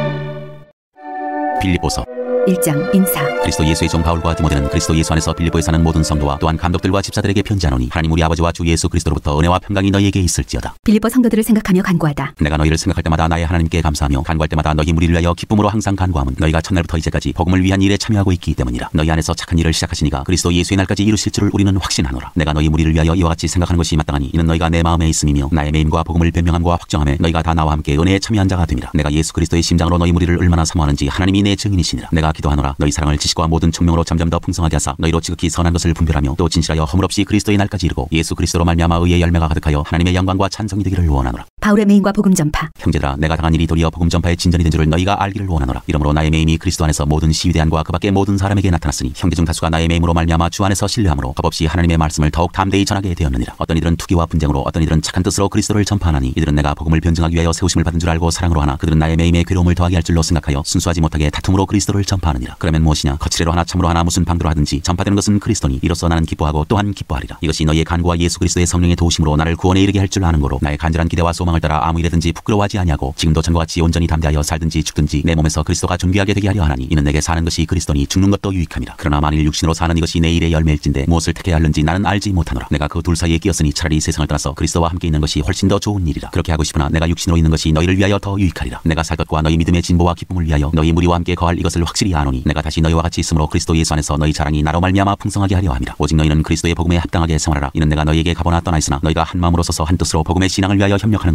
빌립보서 1장. 인사. 그리스도 예수의 종 바울과 디모데는 그리스도 예수 안에서 빌립보에 사는 모든 성도와 또한 감독들과 집사들에게 편지하노니 하나님 우리 아버지와 주 예수 그리스도로부터 은혜와 평강이 너희에게 있을지어다. 빌립보 성도들을 생각하며 간구하다. 내가 너희를 생각할 때마다 나의 하나님께 감사하며 간구할 때마다 너희 무리를 위하여 기쁨으로 항상 간구함은 너희가 첫날부터 이제까지 복음을 위한 일에 참여하고 있기 때문이라. 너희 안에서 착한 일을 시작하시니가 그리스도 예수의 날까지 이루실 줄을 우리는 확신하노라. 내가 너희 무리를 위하여 이와 같이 생각하는 것이 마땅하니 이는 너희가 내 마음에 있음이며 나의 매임과 복음을 변명함과 확정함에 너희가 다 나와 함께 은혜에 참여한 자가 됨이라. 내가 예수 그리스도의 심장으로 너희 무리를 얼마나 사모하는지 하나님이 내 증인이시니라. 내가 기도하노라. 너희 사랑을 지식과 모든 총명으로 점점 더 풍성하게 하사 너희로 지극히 선한 것을 분별하며 또 진실하여 허물없이 그리스도의 날까지 이르고 예수 그리스도로 말미암아 의의 열매가 가득하여 하나님의 영광과 찬송이 되기를 원하노라. 바울의 메인과 복음 전파. 형제들아 내가 당한 일이 도리어 복음 전파의 진전이 된 줄을 너희가 알기를 원하노라. 이러므로 나의 메임이 그리스도 안에서 모든 시위대안과 그 밖의 모든 사람에게 나타났으니 형제 중 다수가 나의 메임으로 말미암아 주 안에서 신뢰함으로 겁없이 하나님의 말씀을 더욱 담대히 전하게 되었느니라. 어떤 이들은 투기와 분쟁으로 어떤 이들은 착한 뜻으로 그리스도를 전파하나니 이들은 내가 복음을 변증하기 위하여 세우심을 받은 줄 알고 사랑으로 하나 그들은 나의 메임에 괴로움을 더하게 할 줄로 생각하여 순수하지 못하게 다툼으로 그리스도를 전파하느니라. 그러면 무엇이냐 거칠애로 하나 참으로 하나 무슨 방도로 하든지 전파되는 것은 그리스도니 이로써 나는 기뻐하고 또한 기뻐하리라. 이것이 너희의 간구와 예수 그리스도의 성령의 도우심으로 나를 구원에 이르게 할 줄 아는 거로 나의 간절한 기대와 소망을 따라 아무 일에든지 부끄러워하지 아니하고 지금도 전과 같이 온전히 담대하여 살든지 죽든지 내 몸에서 그리스도가 존귀하게 되게 하려 하나니 이는 내게 사는 것이 그리스도니 죽는 것도 유익함이라. 그러나 만일 육신으로 사는 이것이 내 일의 열매일진데 무엇을 택해야 하는지 나는 알지 못하노라. 내가 그 둘 사이에 끼었으니 차라리 세상을 떠나서 그리스도와 함께 있는 것이 훨씬 더 좋은 일이라. 그렇게 하고 싶으나 내가 육신으로 있는 것이 너희를 위하여 더 유익하리라. 내가 살 것과 너희 믿음의 진보와 기쁨을 위하여 너희 무리와 함께 거할 이것을 확실히 아노니 내가 다시 너희와 같이 있으므로 그리스도 예수 안에서 너희 자랑이 나로 말미암아 풍성하게 하려 함이라. 오직 너희는 그리스도의 복음에 합당하게 생활하라. 이는 내가 너희에게 가보나 떠나 있으나 너희가 한 마음으로 서서 한 뜻으로 복음의 신앙을 위하여 협력하는 것이라.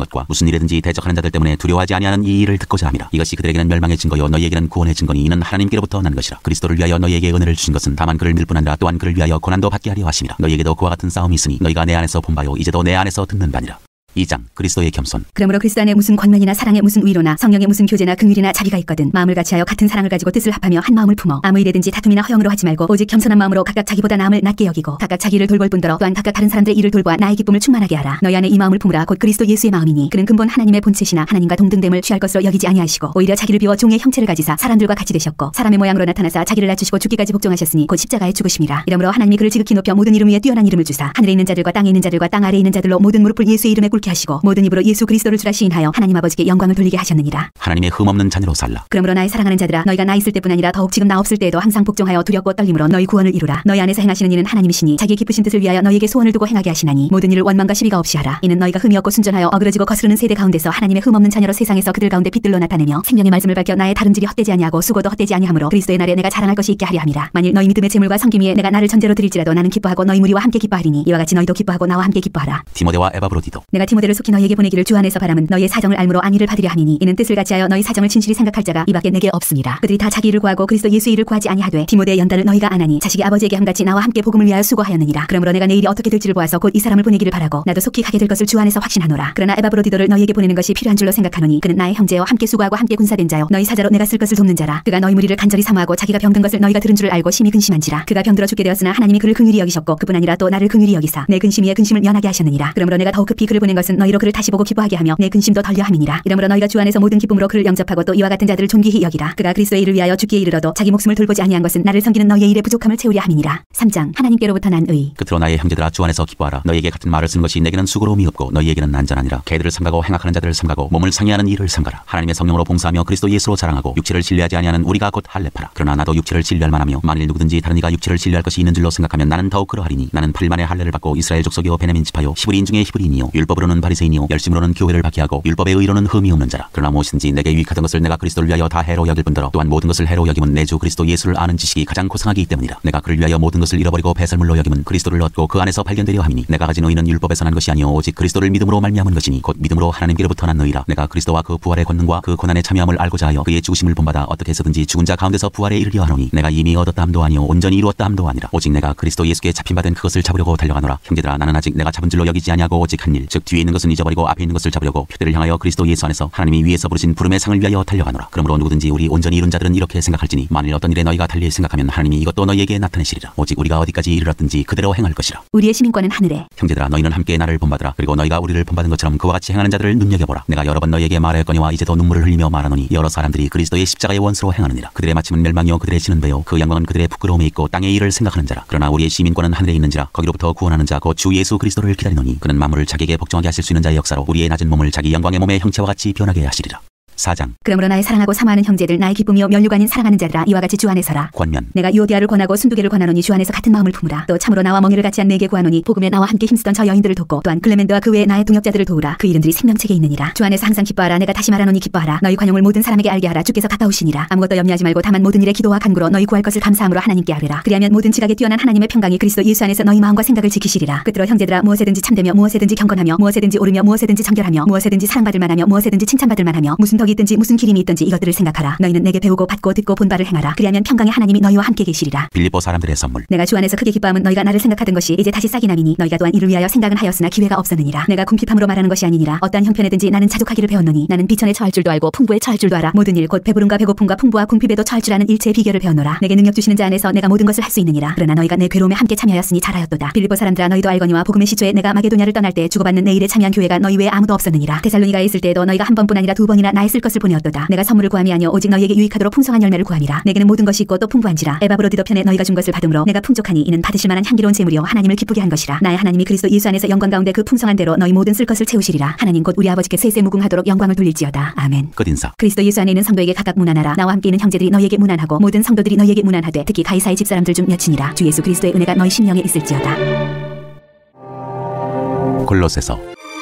것과 무슨 일에든지 대적하는 자들 때문에 두려워하지 아니하는 이 일을 듣고자 함이라. 이것이 그들에게는 멸망의 증거요 너희에게는 구원의 증거니 이는 하나님께로부터 난 것이라. 그리스도를 위하여 너희에게 은혜를 주신 것은 다만 그를 밀 뿐 아니라 또한 그를 위하여 고난도 받게 하려 하심이라. 너희에게도 그와 같은 싸움이 있으니 너희가 내 안에서 본 바요 이제도 내 안에서 듣는 바니라. 2장 그리스도의 겸손. 그러므로 그리스도 안에 무슨 권면이나 사랑의 무슨 위로나 성령의 무슨 교제나 긍휼이나 자비가 있거든 마음을 같이하여 같은 사랑을 가지고 뜻을 합하며 한 마음을 품어 아무 일에든지 다툼이나 허영으로 하지 말고 오직 겸손한 마음으로 각각 자기보다 남을 낮게 여기고 각각 자기를 돌볼 뿐더러 또한 각각 다른 사람들의 일을 돌보아 나의 기쁨을 충만하게 하라. 너희 안에 이 마음을 품으라. 곧 그리스도 예수의 마음이니 그는 근본 하나님의 본체시나 하나님과 동등됨을 취할 것으로 여기지 아니하시고 오히려 자기를 비워 종의 형체를 가지사 사람들과 같이 되셨고 사람의 모양으로 나타나사 자기를 낮추시고 죽기까지 복종하셨으니 곧 십자가에 죽으심이라. 이러므로 하나님이 그를 지극히 높여 모든 이름 위에 뛰어난 이름을 주사 하늘에 있는 자들과 땅에 있는 자들과 땅 아래에 있는 자들로 모든 무릎을 예수의 이름에 꿇게 하시고 모든 입으로 예수 그리스도를 주라 시인하여 하나님 아버지께 영광을 돌리게 하셨느니라. 하나님의 흠없는 자녀로 살라. 그러므로 나의 사랑하는 자들아 너희가 나 있을 때뿐 아니라 더욱 지금 나 없을 때에도 항상 복종하여 두렵고 떨림으로 너희 구원을 이루라. 너희 안에서 행하시는 이는 하나님이시니 자기의 기쁘신 뜻을 위하여 너희에게 소원을 두고 행하게 하시나니 모든 일을 원망과 시비가 없이 하라. 이는 너희가 흠이 없고 순전하여 어그러지고 거스르는 세대 가운데서 하나님의 흠없는 자녀로 세상에서 그들 가운데 빛들로 나타내며 생명의 말씀을 밝혀 나의 다름질이 헛되지 아니하고 수고도 헛되지 아니하므로 그리스도의 날에 내가 자랑할 것이 있게 하려 함이라. 만일 너희 믿음의 재물과 섬김 위에 내가 나를 전제로 드릴지라도 나는 기뻐하고 너희 무리와 함께 기뻐하리니 이와 같이 너희도 기뻐하고 나와 함께 기뻐하라. 디모데와 에바브로디도. 내가 디모데를 속히 너희에게 보내기를 주 안에서 바람은 너희의 사정을 알므로 안위를 받으려 하니니 이는 뜻을 같이하여 너희 사정을 진실히 생각할 자가 이밖에 내게 없습니다. 그들이 다 자기 일을 구하고 그리스도 예수의 일을 구하지 아니하되 디모데의 연단을 너희가 안하니 자식이 아버지에게 함같이 나와 함께 복음을 위하여 수고하였느니라. 그러므로 내가 내 일이 어떻게 될지를 보아서 곧 이 사람을 보내기를 바라고 나도 속히 가게 될 것을 주 안에서 확신하노라. 그러나 에바브로디도를 너희에게 보내는 것이 필요한 줄로 생각하노니 그는 나의 형제여 함께 수고하고 함께 군사된 자요 너희 사자로 내가 쓸 것을 돕는 자라. 그가 너희 무리를 간절히 사모하고 자기가 병든 것을 너희가 들은 줄을 알고 심히 근심한지라. 그가 병들어 죽게 되었으나 하나님이 그를 긍휼히 여기셨고 그뿐 아니라 또 나를 긍휼히 여기사 내 근심 위에 근심을 면하게 하셨느니라. 그러므로 내가 더욱 급히 그를 보낸 것은 너희로 그를 다시 보고 기뻐하게 하며 내 근심도 덜려 함이니라. 이러므로 너희가 주 안에서 모든 기쁨으로 그를 영접하고 또 이와 같은 자들을 존귀히 여기라. 그가 그리스도의 일을 위하여 죽기에 이르러도 자기 목숨을 돌보지 아니한 것은 나를 섬기는 너희의 일의 부족함을 채우려 함이니라. 3장 하나님께로부터 난 의. 끝으로 나의 형제들아 주 안에서 기뻐하라. 너희에게 같은 말을 쓰는 것이 내게는 수고로움이 없고 너희에게는 안전하니라. 개들을 삼가고 행악하는 자들을 삼가고 몸을 상해하는 일을 삼가라. 하나님의 성령으로 봉사하며 그리스도 예수로 자랑하고 육체를 신뢰하지 아니하는 우리가 곧 할례파라. 그러나 나도 육체를 신뢰할 만하며 만일 누구든지 다른 이가 육체를 신뢰할 것이 있는 줄로 생각하면 나는 더욱 그러하리니 나는 8일만에 할례를 받고 이스라엘 족속이요 베냐민 지파요 히브리인 중에 히브리인이요 율법으로는 바리새인이요 열심으로는 교회를 받게 하고 율법의 의로는 흠이 없는 자라. 그러나 무엇이든지 내게 유익하던 것을 내가 그리스도를 위하여 다 해로 여길 뿐더러 또한 모든 것을 해로 여김은 내 주 그리스도 예수를 아는 지식이 가장 고상하기 때문이라. 내가 그를 위하여 모든 것을 잃어버리고 배설물로 여김은 그리스도를 얻고 그 안에서 발견되려 함이니 내가 가진 의는 율법에서 난 것이 아니요 오직 그리스도를 믿음으로 말미암은 것이니 곧 믿음으로 하나님께로부터 난 의라. 내가 그리스도와 그 부활의 권능과 그 고난의 참여함을 알고자 하여 그의 죽으심을 본받아 어떻게 해서든지 죽은 자 가운데서 부활에 이르려 하노니 내가 이미 얻었다 함도 아니요 온전히 이루었다 함도 아니라 오직 내가 그리스도 예수께 잡힌 바된 그것을 잡으려고 달려가노라. 형제들아 나는 아직 내가 잡은 줄로 여기지 아니하고 오직 한 일 즉 뒤에 있는 것은 잊어버리고 앞에 있는 것을 잡으려고 표대를 향하여 그리스도 예수 안에서 하나님이 위에서 부르신 부름의 상을 위하여 달려가노라. 그러므로 누구든지 우리 온전히 이룬 자들은 이렇게 생각할지니 만일 어떤 일에 너희가 달리 생각하면 하나님이 이것도 너희에게 나타내시리라. 오직 우리가 어디까지 이르렀든지 그대로 행할 것이라. 우리의 시민권은 하늘에. 형제들아 너희는 함께 나를 본받으라. 그리고 너희가 우리를 본받은 것처럼 그와 같이 행하는 자들을 눈여겨보라. 내가 여러 번 너희에게 말하였거니와 이제도 눈물을 흘리며 말하노니 여러 사람들이 그리스도의 십자가의 원수로 행하느니라. 그들의 마침은 멸망이요 그들의 신은 배요 그 영광은 그들의 부끄러움에 있고 땅의 일을 생각하는 자라. 그러나 우리의 시민권은 하늘에 있는지라 거기로부터 구원하는 자 곧 주 예수 그리스도를 기다리노니 그는 만물을 자기에게 복종하게 하실 수 있는 자의 역사로 우리의 낮은 몸을 자기 영광의 몸의 형체와 같이 변하게 하시리라. 4장 그러므로 나의 사랑하고 사모하는 형제들 나의 기쁨이요 면류관인 사랑하는 자들아 이와 같이 주 안에 서라. 권면 내가 유오디아를 권하고 순두개를 권하노니 주 안에서 같은 마음을 품으라. 또 참으로 나와 멍에를 같이 한 네게 구하노니 복음에 나와 함께 힘쓰던 저 여인들을 돕고 또한 클레멘드와 그 외에 나의 동역자들을 도우라. 그 이름들이 생명책에 있느니라. 주 안에서 항상 기뻐하라. 내가 다시 말하노니 기뻐하라. 너희 관용을 모든 사람에게 알게 하라. 주께서 가까우시니라. 아무것도 염려하지 말고 다만 모든 일에 기도와 간구로 너희 구할 것을 감사함으로 하나님께 아뢰라. 그리하면 모든 지각에 뛰어난 하나님의 평강이 그리스도 예수 안에서 너희 마음과 생각을 지키시리라. 끝으로 형제들아 무엇에든지 참되며 무엇에든지 경건하며 무엇에든지 옳으며 무엇에든지 정결하며 무엇에든지 사랑받을 만하며 무엇에든지 칭찬받을 만하며 무슨 덕이 있든지 무슨 기림이 있든지 이것들을 생각하라. 너희는 내게 배우고 받고 듣고 본 바를 행하라. 그리하면 평강의 하나님이 너희와 함께 계시리라. 빌립보 사람들의 선물. 내가 주 안에서 크게 기뻐함은 너희가 나를 생각하던 것이 이제 다시 싹이 나니니 너희가 또한 이를 위하여 생각은 하였으나 기회가 없었느니라. 내가 궁핍함으로 말하는 것이 아니니라. 어떠한 형편에든지 나는 자족하기를 배웠노니 나는 비천에 처할 줄도 알고 풍부에 처할 줄도 알아. 모든 일 곧 배부름과 배고픔과 풍부와 궁핍에도 처할 줄 아는 일체의 비결을 배웠노라. 내게 능력 주시는 자 안에서 내가 모든 것을 할 수 있느니라. 그러나 너희가 내 괴로움에 함께 참여하였으니 잘하였도다. 빌립보 사람들아 너희도 알거니와 복음의 시초에 내가 마게도냐를 떠날 때 주고받는 내 일에 참여한 교회가 너희 외에 아무도 없었느니라. 데살로니가에 있을 때에도 너희가 한 번뿐 아니라 두 번이나 나의 쓸 것을 보내었도다. 내가 선물을 구함이 아니오 오직 너희에게 유익하도록 풍성한 열매를 구함이라. 내게는 모든 것이 있고 또 풍부한지라. 에바브로디도 편에 너희가 준 것을 받음으로 내가 풍족하니 이는 받으실 만한 향기로운 제물이요 하나님을 기쁘게 한 것이라. 나의 하나님이 그리스도 예수 안에서 영광 가운데 그 풍성한 대로 너희 모든 쓸 것을 채우시리라. 하나님 곧 우리 아버지께 세세무궁하도록 영광을 돌릴지어다. 아멘. 끝인사. 그리스도 예수 안에 있는 성도에게 각각 문안하라. 나와 함께 있는 형제들이 너희에게 문안하고 모든 성도들이 너희에게 문안하되 특히 가이사의 집사람들 중 몇이니라. 주 예수 그리스도의 은혜가 너희 심령에 있을지어다. 골로새서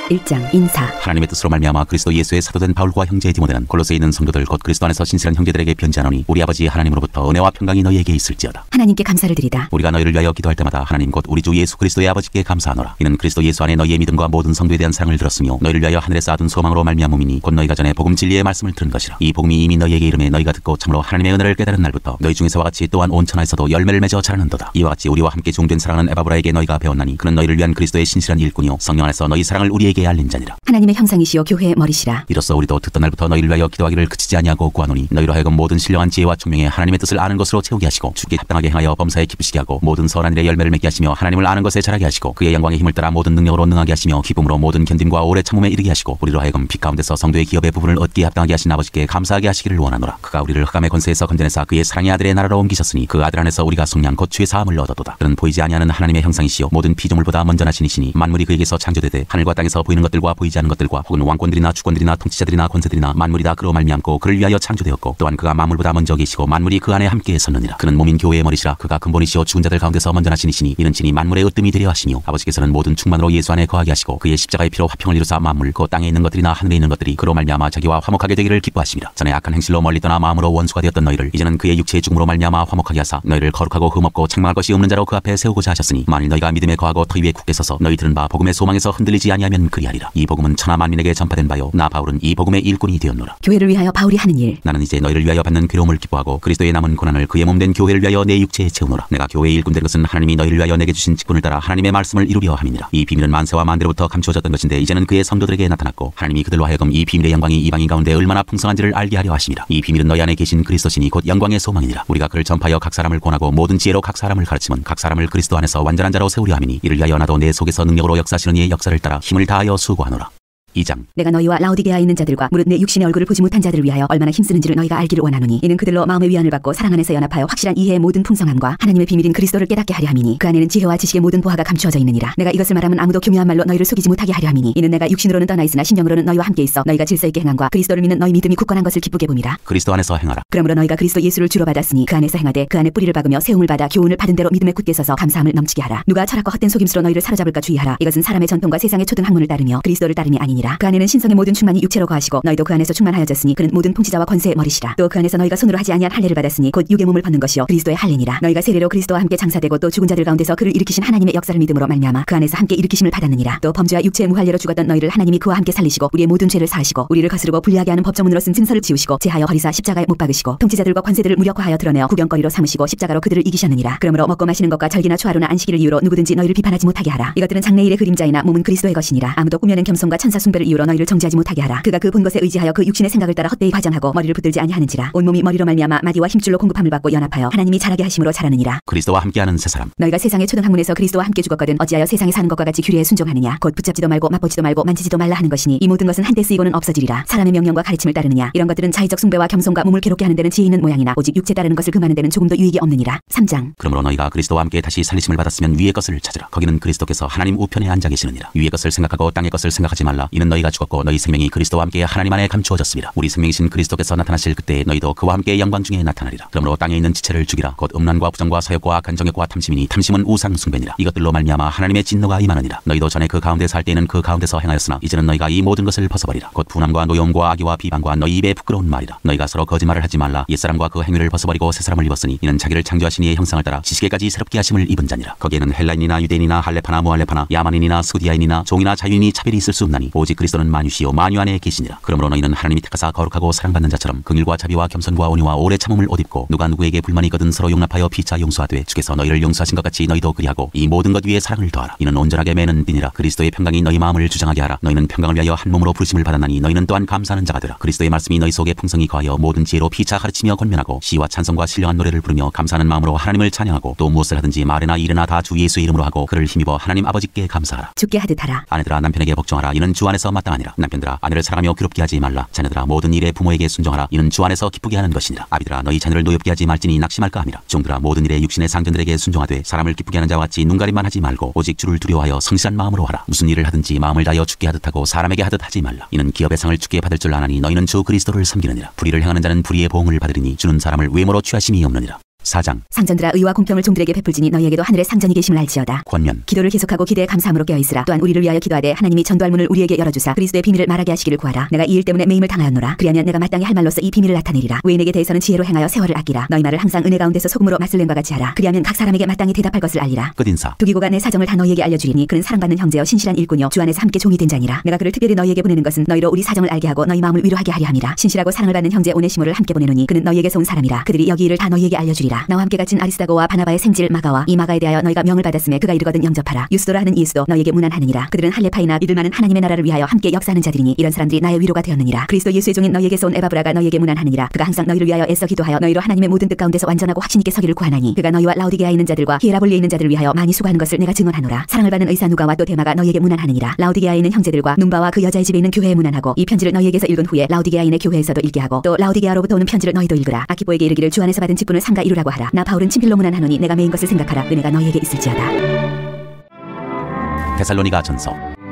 1장 인사. 하나님의 뜻으로 말미암아 그리스도 예수의 사도된 바울과 형제 디모데는 골로새에 있는 성도들 곧 그리스도 안에서 신실한 형제들에게 편지하노니 우리 아버지 하나님으로부터 은혜와 평강이 너희에게 있을지어다. 하나님께 감사를 드리다. 우리가 너희를 위하여 기도할 때마다 하나님 곧 우리 주 예수 그리스도의 아버지께 감사하노라. 이는 그리스도 예수 안에 너희의 믿음과 모든 성도에 대한 사랑을 들었으며 너희를 위하여 하늘에 쌓아둔 소망으로 말미암음이니 곧 너희가 전에 복음 진리의 말씀을 들은 것이라. 이 복음이 이미 너희에게 이름에 너희가 듣고 참으로 하나님의 은혜를 깨달은 날부터 너희 중에서와 같이 또한 온 천하에서도 열매를 맺어 자라는도다. 이와 같이 우리와 함께 종된 사랑하는 에바브라에게 너희가 배웠나니 그는 너희를 위한 그리스도의 신실한 일꾼이요 성령 안에서 너희 사랑을 우리에게 알린 자니라. 하나님의 형상이시요 교회의 머리시라. 이로써 우리도 듣던 날부터 너희를 위하여 기도하기를 그치지 아니하고 구하노니 너희로 하여금 모든 신령한 지혜와 총명에 하나님의 뜻을 아는 것으로 채우게 하시고 주께 합당하게 행하여 범사에 기쁘시게 하고 모든 선한 일에 열매를 맺게 하시며 하나님을 아는 것에 자라게 하시고 그의 영광의 힘을 따라 모든 능력으로 능하게 하시며 기쁨으로 모든 견딤과 오래 참음에 이르게 하시고 우리로 하여금 빛 가운데서 성도의 기업의 부분을 얻기에 합당하게 하신 아버지께 감사하게 하시기를 원하노라. 그가 우리를 흑암의 권세에서 건져내사 그의 사랑의 아들의 나라로 옮기셨으니 그 아들 안에서 우리가 속량 곧 주의 사함을 얻었도다. 그는 보이지 아니하는 하나님의 형상이시요 모든 피조물보다 먼저 나신 이시니 만물이 그에게서 창조되되 하늘과 땅에서 보이는 것들과 보이지 않는 것들과 혹은 왕권들이나 주권들이나 통치자들이나 권세들이나 만물이 다 그로 말미암고 그를 위하여 창조되었고 또한 그가 만물보다 먼저 계시고 만물이 그 안에 함께 섰느니라. 그는 몸인 교회의 머리시라. 그가 근본이시요 죽은 자들 가운데서 먼저 나신 이시니 이는 친히 만물의 으뜸이 되려 하시며 아버지께서는 모든 충만으로 예수 안에 거하게 하시고 그의 십자가의 피로 화평을 이루사 만물 그 땅에 있는 것들이나 하늘에 있는 것들이 그로 말미암아 자기와 화목하게 되기를 기뻐하심이라. 전에 악한 행실로 멀리 떠나 마음으로 원수가 되었던 너희를 이제는 그의 육체의 죽음으로 말미암아 화목하게 하사 너희를 거룩하고 흠없고 책망할 것이 없는 자로 그 앞에 세우고자 하셨으니 만일 너희가 믿음에 거하고 터 위에 굳게 서서 너희 들은 바 복음의 소망에서 흔들리지 아니하면 그리하리라. 이 복음은 천하 만민에게 전파된 바요 나 바울은 이 복음의 일꾼이 되었노라. 교회를 위하여 바울이 하는 일. 나는 이제 너희를 위하여 받는 괴로움을 기뻐하고 그리스도의 남은 고난을 그의 몸된 교회를 위하여 내 육체에 채우노라. 내가 교회의 일꾼 된 것은 하나님이 너희를 위하여 내게 주신 직분을 따라 하나님의 말씀을 이루려 함이니라. 이 비밀은 만세와 만대로부터 감추어졌던 것인데 이제는 그의 성도들에게 나타났고 하나님이 그들로 하여금 이 비밀의 영광이 이방인 가운데 얼마나 풍성한지를 알게 하려 하심이라. 이 비밀은 너희 안에 계신 그리스도시니 곧 영광의 소망이니라. 우리가 그를 전파하여 각 사람을 권하고 모든 지혜로 각 사람을 가르치면 각 사람을 그리스도 안에서 완전한 자로 세우려 함이니 이를 위하여 나도 내 속에서 능력으로 역사하시는 이의 역사를 따라 힘을 다하여 수고하노라. 2장. 내가 너희와 라오디게아에 있는 자들과 무릇 내 육신의 얼굴을 보지 못한 자들을 위하여 얼마나 힘쓰는지를 너희가 알기를 원하노니 이는 그들로 마음의 위안을 받고 사랑 안에서 연합하여 확실한 이해의 모든 풍성함과 하나님의 비밀인 그리스도를 깨닫게 하려 함이니 그 안에는 지혜와 지식의 모든 보화가 감추어져 있느니라. 내가 이것을 말하면 아무도 교묘한 말로 너희를 속이지 못하게 하려 함이니 이는 내가 육신으로는 떠나 있으나 신령으로는 너희와 함께 있어 너희가 질서 있게 행함과 그리스도를 믿는 너희 믿음이 굳건한 것을 기쁘게 봄이라. 그리스도 안에서 행하라. 그러므로 너희가 그리스도 예수를 주로 받았으니 그 안에서 행하되 그 안에 뿌리를 박으며 세움을 받아 교훈을 받은 대로 믿음에 굳게 서서 감사함을 넘치게 하라. 누가 철학과 헛된 속임수로 너희를 사로잡을까 주의하라. 이것은 사람의 전통과 세상의 초등 학문을 따르며 그리스도를 따름이 아니니라. 그 안에는 신성의 모든 충만이 육체로 거하시고 너희도 그 안에서 충만하여졌으니 그는 모든 통치자와 권세의 머리시라. 또 그 안에서 너희가 손으로 하지 아니한 할례를 받았으니 곧 육의 몸을 벗는 것이요 그리스도의 할례니라. 너희가 세례로 그리스도와 함께 장사되고 또 죽은 자들 가운데서 그를 일으키신 하나님의 역사를 믿음으로 말미암아 그 안에서 함께 일으키심을 받았느니라. 또 범죄와 육체의 무할례로 죽었던 너희를 하나님이 그와 함께 살리시고 우리의 모든 죄를 사하시고 우리를 거스르고 불리하게 하는 법조문으로 쓴 증서를 지우시고 제하여 버리사 십자가에 못 박으시고 통치자들과 권세들을 무력화하여 드러내어 구경거리로 삼으시고 십자가로 그들을 이기셨느니라. 그러므로 먹고 마시는 것과 절기나 초하루나 안식일을 이유로 누구든지 너희를 비판하지 못하게 하라. 이것들은 장래일의 그림자이나 몸은 그리스도의 것이니라. 아무도 꾸며낸 겸손과 천사 숭배를 이유로 너희를 정죄하지 못하게 하라. 그가 그 본 것에 의지하여 그 육신의 생각을 따라 헛되이 과장하고 머리를 붙들지 아니하는지라. 온몸이 머리로 말미암아 마디와 힘줄로 공급함을 받고 연합하여 하나님이 자라게 하심으로 자라느니라. 그리스도와 함께하는 새 사람. 너희가 세상의 초등학문에서 그리스도와 함께 죽었거든 어찌하여 세상에 사는 것과 같이 규례에 순종하느냐. 곧 붙잡지도 말고 맛보지도 말고 만지지도 말라 하는 것이니 이 모든 것은 한때 쓰이고는 없어지리라. 사람의 명령과 가르침을 따르느냐. 이런 것들은 자의적 숭배와 겸손과 몸을 괴롭게 하는 데는 지혜 있는 모양이나 오직 육체 따르는 것을 금하는 데는 조금도 유익이 없느니라. 3장. 그러므로 너희가 그리스도와 함께 다시 살리심을 받았으면 위의 것을 찾으라. 거기는 그리스도께서 하나님 우편에 앉아 계시느니라. 위의 것을 생각하고 땅의 것을 생각하지 말라. 이는 너희가 죽었고 너희 생명이 그리스도와 함께 하나님 안에 감추어졌습니다. 우리 생명이신 그리스도께서 나타나실 그때에 너희도 그와 함께 영광 중에 나타나리라. 그러므로 땅에 있는 지체를 죽이라. 곧 음란과 부정과 사욕과 악한 정욕과 탐심이니 탐심은 우상 숭배니라. 이것들로 말미암아 하나님의 진노가 임하느니라. 너희도 전에 그 가운데 살 때에는 그 가운데서 행하였으나 이제는 너희가 이 모든 것을 벗어버리라. 곧 분함과 노여움과 악의와 비방과 너희 입에 부끄러운 말이라. 너희가 서로 거짓말을 하지 말라. 옛사람과 그 행위를 벗어버리고 새사람을 입었으니 이는 자기를 창조하신 이의 형상을 따라 지식에까지 새롭게 하심을 입은 자니라. 거기에는 헬라인이나 유대인이나 할레파나 무할레파나 야만인이나 스구디아인이나 종이나 자유인이 차별이 있을 수 없나니 오직 그리스도는 만유시요 만유 안에 계시니라. 그러므로 너희는 하나님이 택하사 거룩하고 사랑받는 자처럼 긍휼과 자비와 겸손과 온유와 오래 참음을 옷 입고 누가 누구에게 불만이 있거든 서로 용납하여 피차 용서하되 주께서 너희를 용서하신 것 같이 너희도 그리하고 이 모든 것 위에 사랑을 더하라. 이는 온전하게 매는 띠니라. 그리스도의 평강이 너희 마음을 주장하게 하라. 너희는 평강을 위하여 한 몸으로 부르심을 받았나니 너희는 또한 감사하는 자가 되라. 그리스도의 말씀이 너희 속에 풍성히 거하여 모든 지혜로 피차 가르치며 권면하고 시와 찬송과 신령한 노래를 부르며 감사하는 마음으로 하나님을 찬양하고 또 무엇을 하든지 말이나 일이나 다 주 예수의 이름으로 하고 그를 힘입어 하나님 아버지께 감사하라. 죽게 하듯 하라. 아내들아 남편에게 복종하라. 이는 주 안에서 마땅하니라. 남편들아 아내를 사랑하며 괴롭게 하지 말라. 자녀들아 모든 일에 부모에게 순종하라. 이는 주 안에서 기쁘게 하는 것이니라. 아비들아 너희 자녀를 노엽게 하지 말지니 낙심할까 함이라. 종들아 모든 일에 육신의 상전들에게 순종하되 사람을 기쁘게 하는 자와 같이 눈가림만 하지 말고 오직 주를 두려워하여 성실한 마음으로 하라. 무슨 일을 하든지 마음을 다하여 주께 하듯 하고 사람에게 하듯 하지 말라. 이는 기업의 상을 주께 받을 줄 아나니 너희는 주 그리스도를 섬기느니라. 불의를 행하는 자는 불의의 보응을 받으리니 주는 사람을 외모로 취하심이 없느니라. 4장. 상전들아 의와 공평을 종들에게 베풀지니 너희에게도 하늘의 상전이 계심을 알지어다. 권면. 기도를 계속하고 기대에 감사함으로 깨어있으라. 또한 우리를 위하여 기도하되 하나님이 전도할 문을 우리에게 열어주사 그리스도의 비밀을 말하게 하시기를 구하라. 내가 이 일 때문에 매임을 당하였노라. 그리하면 내가 마땅히 할 말로서 이 비밀을 나타내리라. 외인에게 대해서는 지혜로 행하여 세월을 아끼라. 너희 말을 항상 은혜 가운데서 소금으로 맛을 낸과 같이 하라. 그리하면 각 사람에게 마땅히 대답할 것을 알리라. 끝인사. 두기고가 내 사정을 다 너희에게 알려주리니 그는 사랑받는 형제여 신실한 일꾼이요 주 안에서 함께 종이 된 자니라. 내가 그를 특별히 너희에게 보내는 것은 너희로 우리 사정을 알게 하고 너희 마음을 위로하게 하려 함이라. 신실하고 사랑을 받는 형제 오네시모를 함께 보내노니 그는 너희에게서 온 사람이라. 그들이 여기 일을 다 너희에게 알려주리라. 나와 함께 갇힌 아리스다고와 바나바의 생질 마가와 이 마가에 대하여 너희가 명을 받았음에 그가 이르거든 영접하라. 유스도라 하는 이에스도 너희에게 문안하느니라. 그들은 할레파이나 믿을 만한 하나님의 나라를 위하여 함께 역사하는 자들이니 이런 사람들이 나의 위로가 되었느니라. 그리스도 예수의 종인 너희에게서 온 에바브라가 너희에게 문안하느니라. 그가 항상 너희를 위하여 애써 기도하여 너희로 하나님의 모든 뜻 가운데서 완전하고 확신 있게 서기를 구하나니 그가 너희와 라우디게아에 있는 자들과 히에라볼리에 있는 자들을 위하여 많이 수고하는 것을 내가 증언하노라. 사랑을 받는 의사 누가와 또 데마가 너희에게 문안하느니라. 라우디게아에 있는 형제들과 눈바와 그 여자의 집에 있는 교회에 문안하고 이 편지를 너희에게서 읽은 후에 라우디게아인의 교회에서도 읽게 하고 또 라우디게아로부터 오는 편지를 너희도 읽으라. 아키포에게 이르기를 주 안에서 받은 직분을 상가 이루라고 하라. 나 바울은 친필로 문안하노니 내가 메인 것을 생각하라. 은혜가 너희에게 있을지어다. 데살로니가 전서.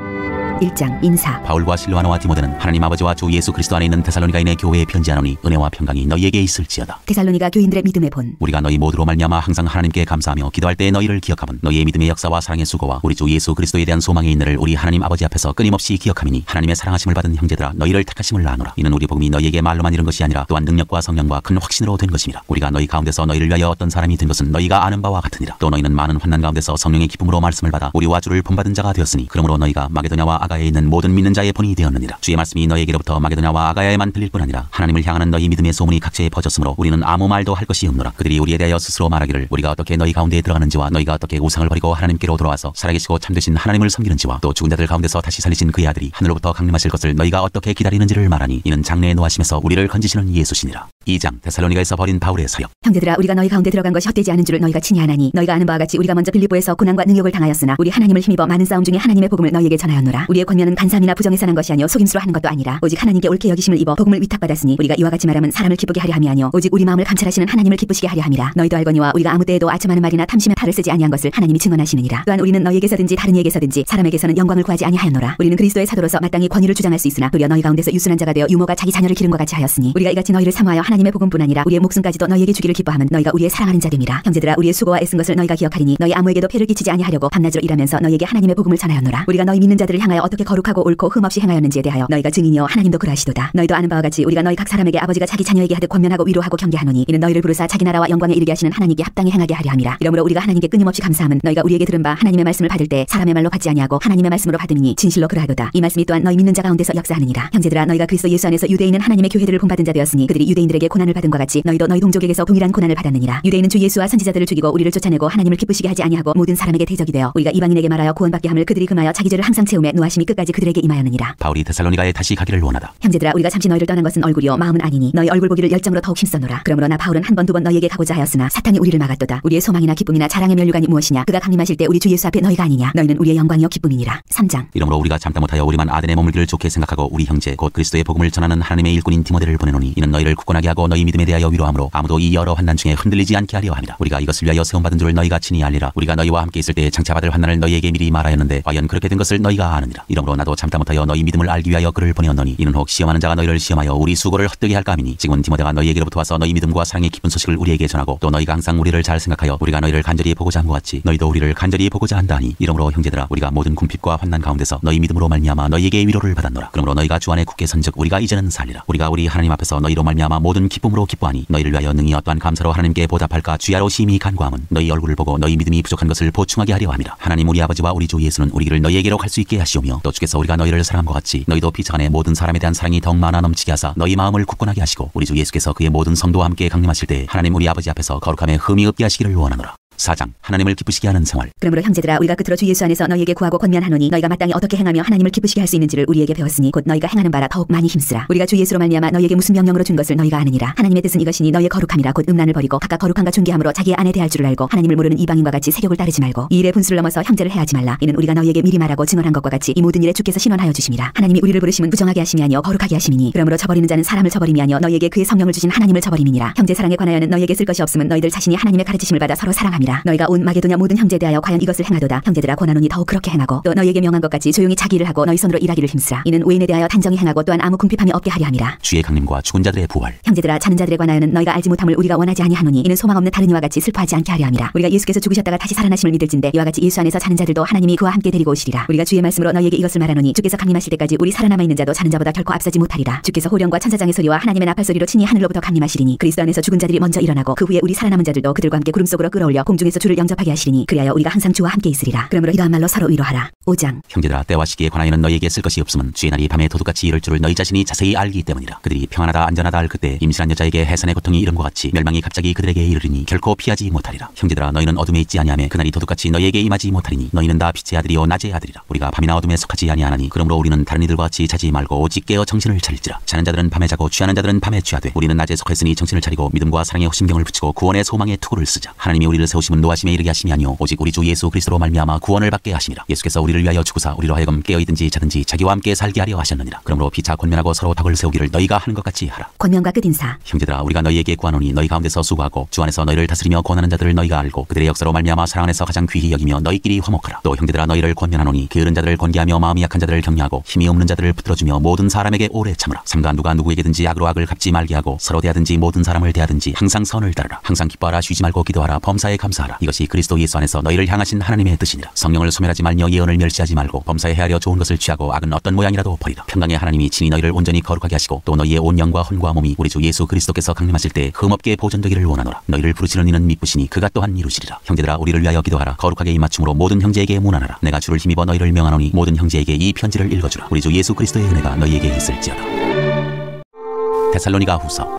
1장 인사. 바울과 실로아노와 디모데는 하나님 아버지와 주 예수 그리스도 안에 있는 데살로니가인의 교회에 편지하노니 은혜와 평강이 너희에게 있을지어다. 데살로니가 교인들의 믿음의 본. 우리가 너희 모두로 말미암아 항상 하나님께 감사하며 기도할 때 너희를 기억함은 너희의 믿음의 역사와 사랑의 수고와 우리 주 예수 그리스도에 대한 소망의 인내를 우리 하나님 아버지 앞에서 끊임없이 기억함이니 하나님의 사랑하심을 받은 형제들아 너희를 택하심을 아노라. 이는 우리 복음이 너희에게 말로만 이른 것이 아니라 또한 능력과 성령과 큰 확신으로 된 것임이라. 우리가 너희 가운데서 너희를 위하여 어떤 사람이 된 것은 너희가 아는 바와 같으니라. 또 너희는 많은 환난 가운데서 성령의 기쁨으로 말씀을 받아 우리와 주를 본받은 자가 되었으니 그러므로 너희가 마게도냐와 아가야에 있는 모든 믿는 자의 본이 되었느니라. 주의 말씀이 너희에게로부터 마게도냐와 아가야에만 들릴 뿐 아니라 하나님을 향하는 너희 믿음의 소문이 각처에 퍼졌으므로 우리는 아무 말도 할 것이 없노라. 그들이 우리에 대하여 스스로 말하기를 우리가 어떻게 너희 가운데에 들어가는지와 너희가 어떻게 우상을 버리고 하나님께로 돌아와서 살아계시고 참되신 하나님을 섬기는지와 또 죽은 자들 가운데서 다시 살리신 그의 아들이 하늘로부터 강림하실 것을 너희가 어떻게 기다리는지를 말하니 이는 장래의 노하심에서 우리를 건지시는 예수시니라. 2장 데살로니가에서 벌인 바울의 사역. 형제들아 우리가 너희 가운데 들어간 것이 헛되지 않은 줄을 너희가 친히 아나니 너희가 아는 바와 같이 우리가 먼저 빌립보에서 고난과 능욕을 당하였으나 우리 하나님을 힘입어 많은 싸움 중에 하나님의 복음을 너희에게 전하였노라. 우리의 권면은 간사함이나 부정에서 난 것이 아니요 속임수로 하는 것도 아니라 오직 하나님께 옳게 여기심을 입어 복음을 위탁받았으니 우리가 이와 같이 말하면 사람을 기쁘게 하려 함이 아니요 오직 우리 마음을 감찰하시는 하나님을 기쁘시게 하려 함이라. 너희도 알거니와 우리가 아무 때에도 아첨하는 말이나 탐심의 탈을 쓰지 아니한 것을 하나님이 증언하시느니라. 또한 우리는 너희에게서든지 다른 이에게서든지 사람에게서는 영광을 구하지 아니하였노라. 우리는 그리스도의 사도로서 마땅히 권위를 주장할 수 있으나 도리어 너희 가운데서 유순한 자가 되어 유모가 자기 자녀를 기른과 같이 하였으니 우리가 이같이 너희를 사모하여 하나님의 복음뿐 아니라 우리의 목숨까지도 너희에게 주기를 기뻐하면 너희가 우리의 사랑하는 자됨이라. 형제들아 우리의 수고와 애쓴 것을 너희가 기억하리니 너희 아무에게도 폐를 끼치지 아니하려고 밤낮으로 일하면서 너희에게 하나님의 복음을 전하였노라. 우리가 너희 믿는 자들을 향하여 어떻게 거룩하고 옳고 흠없이 행하였는지에 대하여 너희가 증인이요 하나님도 그러하시도다. 너희도 아는 바와 같이 우리가 너희 각 사람에게 아버지가 자기 자녀에게 하듯 권면하고 위로하고 경계하노니 이는 너희를 부르사 자기 나라와 영광에 이르게 하시는 하나님께 합당히 행하게 하려 함이라. 이러므로 우리가 하나님께 끊임없이 감사함은 너희가 우리에게 들은 바 하나님의 말씀을 받을 때 사람의 말로 받지 아니하고 하나님의 말씀으로 받음이니 진실로 그러하도다. 이 말씀이 또한 너희 믿는 자 가운데서 역사하느니라. 형제들아 너희가 그리스도 예수 안에서 유대인은 하나님의 교회들을 본받은 자 되었으니 그들이 유대인들에게 고난을 받은과 같이 너희도 너희 동족에게서 동일한 고난을 받았느니라. 유대인은 주 예수와 선지자들을 죽이고 우리를 쫓아내고 하나님을 기쁘시게 하지 아니하고 모든 사람에게 대적이 되어 우리가 이방인에게 말하여 구원받게 함을 그들이 금하여 자기 죄를 항상 채우매 노하심이 끝까지 그들에게 임하였느니라. 바울이 데살로니가에 다시 가기를 원하다. 형제들아 우리가 잠시 너희를 떠난 것은 얼굴이요 마음은 아니니 너희 얼굴 보기를 열정으로 더욱 힘써노라. 그러므로 나 바울은 한 번 두 번 너희에게 가고자 하였으나 사탄이 우리를 막았도다. 우리의 소망이나 기쁨이나 자랑의 면류관이 무엇이냐? 그가 강림하실 때 우리 주 예수 앞에 너희가 아니냐? 너희는 우리의 영광이요 기쁨이니라. 3장. 이러므로 우리가 참다 못하여 우리만 아덴에 머물기를 좋게 생각하고 우리 형제 곧 그리스도의 복음을 전하는 하나님의 일꾼인 디모데를 보내노니 이는 너희를 굳건하게 하고 너희 믿음에 대하여 위로하므로 아무도 이 여러 환난 중에 흔들리지 않게 하려 함이라. 우리가 이것을 위하여 세움받은 줄을 너희가 친히 알리라. 우리가 너희와 함께 있을 때 장차 받을 환난을 너희에게 미리 말하였는데 과연 그렇게 된 것을 너희가 아느니라. 이러므로 나도 참다 못하여 너희 믿음을 알기 위하여 그를 보내었노니 이는 혹 시험하는 자가 너희를 시험하여 우리 수고를 헛되게 할까 함이니 지금은 디모데가 너희에게로부터 와서 너희 믿음과 사랑의 기쁜 소식을 우리에게 전하고 또 너희가 항상 우리를 잘 생각하여 우리가 너희를 간절히 보고자 한 것 같이 너희도 우리를 간절히 보고자 한다니. 이러므로 형제들아 우리가 모든 궁핍과 환난 가운데서 너희 믿음으로 말미암아 너희에게 위로를 받았노라. 그러므로 너희가 주 안에 굳게 선즉 우리가 이제는 살리라. 우리가 우리 하나님 앞에서 너희로 말미암아 모든 기쁨으로 기뻐하니 너희를 위하여 능히 어떠한 감사로 하나님께 보답할까 주야로 심히 간구함은 너희 얼굴을 보고 너희 믿음이 부족한 것을 보충하게 하려 함이라. 하나님 우리 아버지와 우리 주 예수는 우리 길을 너희에게로 갈 수 있게 하시오며 또 주께서 우리가 너희를 사랑함과 같이 너희도 피차 안에 모든 사람에 대한 사랑이 더욱 많아 넘치게 하사 너희 마음을 굳건하게 하시고 우리 주 예수께서 그의 모든 성도와 함께 강림하실 때 하나님 우리 아버지 앞에서 거룩함에 흠이 없게 하시기를 원하노라. 4장 하나님을 기쁘시게 하는 생활. 그러므로 형제들아 우리가 끝으로 주 예수 안에서 너희에게 구하고 권면하노니 너희가 마땅히 어떻게 행하며 하나님을 기쁘시게 할 수 있는지를 우리에게 배웠으니 곧 너희가 행하는 바라 더욱 많이 힘쓰라. 우리가 주 예수로 말미암아 너희에게 무슨 명령으로 준 것을 너희가 아느니라. 하나님의 뜻은 이것이니 너희의 거룩함이라 곧 음란을 버리고 각각 거룩함과 존귀함으로 자기의 아내 대할 줄을 알고 하나님을 모르는 이방인과 같이 세력을 따르지 말고 이 일의 분수를 넘어서 형제를 해하지 말라. 이는 우리가 너희에게 미리 말하고 증언한 것과 같이 이 모든 일에 주께서 신원하여 주심이라. 하나님이 우리를 부르심은 부정하게 하심이 아니요 거룩하게 하심이니 그러므로 저버리는 자는 사람을 저버림이 아니요 너희에게 그의 성령을 주신 하나님을 저버림이니라. 형제 사랑에 관하여는 너희에게 쓸 것이 없음은 너희들 자신이 하나님의 가르치심을 받아 서로 사랑함이라. 함이라. 너희가 온 마게도냐 모든 형제에 대하여 과연 이것을 행하도다. 형제들아 권하노니 더욱 그렇게 행하고 또 너희에게 명한 것 같이 조용히 자기 일을 하고 너희 손으로 일하기를 힘쓰라. 이는 외인에 대하여 단정히 행하고 또한 아무 궁핍함이 없게 하려 함이라. 주의 강림과 죽은 자들의 부활. 형제들아 자는 자들에 관하여는 너희가 알지 못함을 우리가 원하지 아니하노니 이는 소망 없는 다른 이와 같이 슬퍼하지 않게 하려 함이라. 우리가 예수께서 죽으셨다가 다시 살아나심을 믿을진대 이와 같이 예수 안에서 자는 자들도 하나님이 그와 함께 데리고 오시리라. 우리가 주의 말씀으로 너희에게 이것을 말하노니 주께서 강림하실 때까지 우리 살아남아 있는 자도 자는 자보다 결코 앞서지 못하리라. 주께서 호령과 천사장의 소리와 하나님의 나팔 소리로 친히 하늘로부터 강림하시리니 그리스도 안에서 죽은 자들이 먼저 일어나고 그 후에 우리 살아남은 자들도 그들과 함께 구름 속으로 끌어올려 공중에서 주를 영접하게 하시리니 그리하여 우리가 항상 주와 함께 있으리라. 그러므로 이러한 말로 서로 위로하라. 5장. 형제들아 때와 시기에 관하여는 너희에게 쓸 것이 없음은 주의 날이 밤에 도둑같이 이를 줄을 너희 자신이 자세히 알기 때문이라. 그들이 평안하다 안전하다 할 그때 임신한 여자에게 해산의 고통이 이름과 같이 멸망이 갑자기 그들에게 이르리니 결코 피하지 못하리라. 형제들아 너희는 어둠에 있지 아니하며 그날이 도둑같이 너희에게 임하지 못하리니 너희는 다 빛의 아들이요 낮의 아들이라. 우리가 밤이나 어둠에 속하지 아니하나니 그러므로 우리는 다른 이들과 같이 자지 말고 오직 깨어 정신을 차릴지라. 자는 자들은 밤에 자고 취하는 자들은 밤에 취하되 우리는 낮에 속했으니 정신을 차리고 믿음과 사랑의 호심경을 붙이고 구원의 소망의 투구를 쓰자. 하나님이 우리를 세우심은 노하심에 이르게 하심이 아니요 오직 우리 주 예수 그리스도로 말미암아 구원을 받게 하심이라. 예수께서 우리를 위하여 죽으사 우리로 하여금 깨어있든지 자든지 자기와 함께 살게 하려 하셨느니라. 그러므로 피차 권면하고 서로 덕을 세우기를 너희가 하는 것 같이 하라. 권면과 끝인사. 형제들아 우리가 너희에게 구하노니 너희 가운데서 수고하고 주 안에서 너희를 다스리며 권하는 자들을 너희가 알고 그들의 역사로 말미암아 사랑 안에서 가장 귀히 여기며 너희끼리 화목하라. 또 형제들아 너희를 권면하노니 게으른 자들을 권계하며 마음이 약한 자들을 격려하고 힘이 없는 자들을 붙들어주며 모든 사람에게 오래 참으라. 삼가 누가 누구에게든지 악으로 악을 갚지 말게 하고 서로 대하든지 모든 사람을 대하든지 항상 선을 따르라. 항상 기뻐하라. 쉬지 말고 기도하라. 범사에 감사하라. 이것이 그리스도 예수 안에서 너희를 향하신 하나님의 뜻이니라. 성령을 소멸하지 말며 예언을 멸시하지 말고 범사에 헤아려 좋은 것을 취하고 악은 어떤 모양이라도 버리라. 평강의 하나님이 친히 너희를 온전히 거룩하게 하시고 또 너희의 온 영과 혼과 몸이 우리 주 예수 그리스도께서 강림하실 때 흠없게 보존되기를 원하노라. 너희를 부르시는 이는 미쁘시니 그가 또한 이루시리라. 형제들아 우리를 위하여 기도하라. 거룩하게 입맞춤으로 모든 형제에게 문안하라. 내가 주를 힘입어 너희를 명하노니 모든 형제에게 이 편지를 읽어주라. 우리 주 예수 그리스도의 은혜가 너희에게 있을지어다. 데살로니가 후서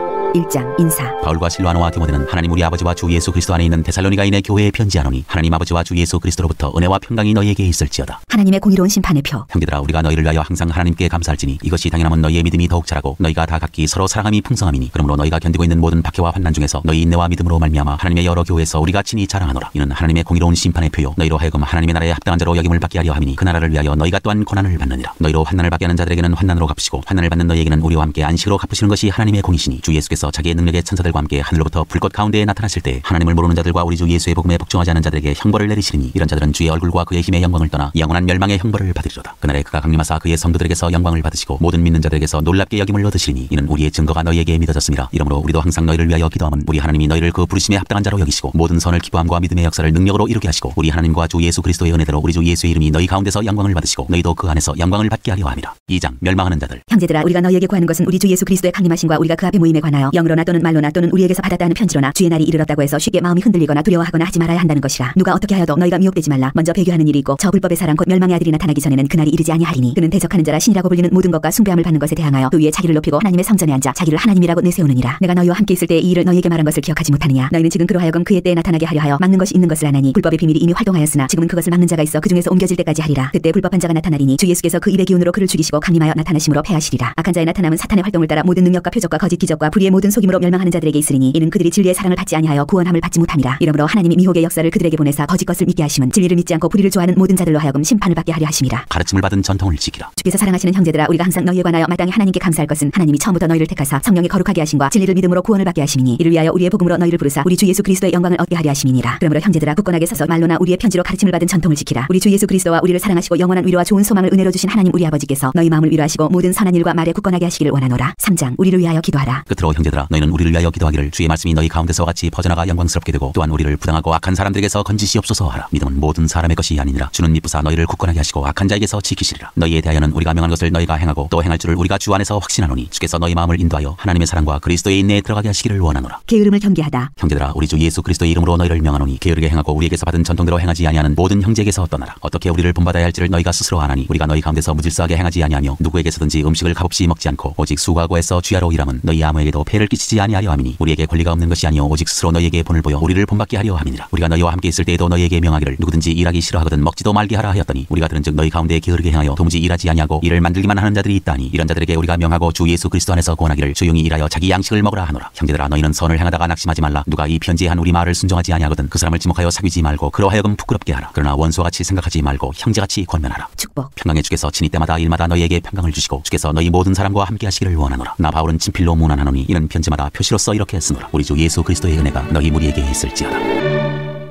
1장. 인사. 바울과 실로아노와 디모데는 하나님 우리 아버지와 주 예수 그리스도 안에 있는 데살로니가인의 교회에 편지하노니 하나님 아버지와 주 예수 그리스도로부터 은혜와 평강이 너희에게 있을지어다. 하나님의 공의로운 심판의 표. 형제들아 우리가 너희를 위하여 항상 하나님께 감사할지니 이것이 당연함은 너희의 믿음이 더욱 자라고 너희가 다 각기 서로 사랑함이 풍성함이니 그러므로 너희가 견디고 있는 모든 박해와 환난 중에서 너희 인내와 믿음으로 말미암아 하나님의 여러 교회에서 우리가 친히 자랑하노라. 이는 하나님의 공의로운 심판의 표요 너희로 하여금 하나님의 나라에 합당한 자로 여김을 받게 하려 함이니 그 나라를 위하여 너희가 또한 고난을 받느니라. 너희로 환난을 받게 하는 자들에게는 환난으로 갚으시고 환난을 받는 너희에게는 우리와 함께 안식으로 갚으시는 것이 하나님의 공이시니 주 예수께서 자기의 능력의 천사들과 함께 하늘로부터 불꽃 가운데에 나타나실 때 하나님을 모르는 자들과 우리 주 예수의 복음에 복종하지 않은 자들에게 형벌을 내리시리니 이런 자들은 주의 얼굴과 그의 힘의 영광을 떠나 영원한 멸망의 형벌을 받으리로다. 그날에 그가 강림하사 그의 성도들에게서 영광을 받으시고 모든 믿는 자들에게서 놀랍게 여김을 얻으시리니 이는 우리의 증거가 너희에게 믿어졌습니다. 이러므로 우리도 항상 너희를 위하여 기도함은 우리 하나님이 너희를 그 부르심에 합당한 자로 여기시고 모든 선을 기뻐함과 믿음의 역사를 능력으로 이루게 하시고 우리 하나님과 주 예수 그리스도의 은혜대로 우리 주 예수의 이름이 너희 가운데서 영광을 받으시고 너희도 그 안에서 영광을 받게 하려 함이라. 2장. 멸망하는 자들. 형제들아 우리가 너희에게 구하는 것은 우리 주 예수 그리스도의 강림하심과 우리가 그 앞에 모임에 관하여 영으로나 또는 말로나 또는 우리에게서 받았다는 편지로나 주의 날이 이르렀다고 해서 쉽게 마음이 흔들리거나 두려워하거나 하지 말아야 한다는 것이라. 누가 어떻게 하여도 너희가 미혹되지 말라. 먼저 배교하는 일이 있고 저 불법의 사람 곧 멸망의 아들이 나타나기 전에는 그날이 이르지 아니하리니 그는 대적하는 자라 신이라고 불리는 모든 것과 숭배함을 받는 것에 대항하여 그 위에 자기를 높이고 하나님의 성전에 앉아 자기를 하나님이라고 내세우느니라. 내가 너희와 함께 있을 때 이 일을 너희에게 말한 것을 기억하지 못하느냐. 너희는 지금 그로 하여금 그의 때에 나타나게 하려 하여 막는 것이 있는 것을 아나니 불법의 비밀이 이미 활동하였으나 지금은 그것을 막는 자가 있어 그 중에서 옮겨질 때까지 하리라. 그때 불법한 자가 나타나리니 주 예수께서 그 입의 기운으로 그를 죽이시고 강림하여 나타나심으로 패하시리라. 악한 자의 나타남은 사탄의 활동을 따라 모든 능력과 표적과 거짓 기적과 불의의 모든 속임으로 멸망하는 자들에게 있으리니 이는 그들이 진리의 사랑을 받지 아니하여 구원함을 받지 못함이라. 이러므로 하나님이 미혹의 역사를 그들에게 보내사 거짓 것을 믿게 하심은 진리를 믿지 않고 불의를 좋아하는 모든 자들로 하여금 심판을 받게 하려 하심이라. 가르침을 받은 전통을 지키라. 주께서 사랑하시는 형제들아 우리가 항상 너희에 관하여 마땅히 하나님께 감사할 것은 하나님이 처음부터 너희를 택하사 성령의 거룩하게 하심과 진리를 믿음으로 구원을 받게 하심이니 이를 위하여 우리의 복음으로 너희를 부르사 우리 주 예수 그리스도의 영광을 얻게 하려 하심이니라. 그러므로 형제들아 굳건하게 서서 말로나 우리의 편지로 가르침을 받은 전통을 지키라. 우리 주 예수 그리스도와 우리를 사랑하시고 영원한 위로와 좋은 소망을 은혜로 주신 하나님 우리 아버지께서 너희 마음을 위로하시고 모든 선한 일과 말에 굳건하게 하시기를 원하노라. 3장. 우리를 위하여 기도하라. 끝으로 형제들아 너희는 우리를 위하여 기도하기를 주의 말씀이 너희 가운데서 같이 퍼져나가 영광스럽게 되고 또한 우리를 부당하고 악한 사람들에게서 건지시옵소서 하라. 믿음은 모든 사람의 것이 아니니라. 주는 미쁘사 너희를 굳건하게 하시고 악한 자에게서 지키시리라. 너희에 대하여는 우리가 명한 것을 너희가 행하고 또 행할 줄을 우리가 주 안에서 확신하노니 주께서 너희 마음을 인도하여 하나님의 사랑과 그리스도의 인내에 들어가게 하시기를 원하노라. 게으름을 경계하다. 형제들아 우리 주 예수 그리스도의 이름으로 너희를 명하노니 게으르게 행하고 우리에게서 받은 전통대로 행하지 아니하는 모든 형제에게서 떠나라. 어떻게 우리를 본받아야 할지를 너희가 스스로 아나니 우리가 너희 가운데서 무질서하게 행하지 아니하며 누구에게서든지 음식을 값없이 먹지 않고 오직 수고하고 애써 주야로 일함은 너희 아무에게도 폐를 끼치지 아니하려 함이니 우리에게 권리가 없는 것이 아니요 오직 스스로 너희에게 본을 보여 우리를 본받게 하려 함이니라. 우리가 너희와 함께 있을 때에도 너희에게 명하기를 누구든지 일하기 싫어하거든 먹지도 말게 하라 하였더니 우리가 들은즉 너희 가운데 게으르게 행하여 도무지 일하지 아니하고 일을 만들기만 하는 자들이 있다니 이런 자들에게 우리가 명하고 주 예수 그리스도 안에서 권하기를 조용히 일하여 자기 양식을 먹으라 하노라. 형제들아 너희는 선을 행하다가 낙심하지 말라. 누가 이 편지에 한 우리 말을 순종하지 아니하거든 그 사람을 지목하여 사귀지 말고 그로 하여금 부끄럽게 하라. 그러나 원수와 같이 생각하지 말고 형제같이 권면하라. 축복. 평강의 주께서 친히 때마다 일마다 너희에게 평강을 주시고 주께서 너희 모든 사람과 함께 하시기를 원하노라. 나 바울은 친필로 문안하노니 이는 편지마다 표시로써 이렇게 쓰노라. 우리 주 예수 그리스도의 은혜가 너희 무리에게 있을지어다.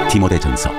디모데전서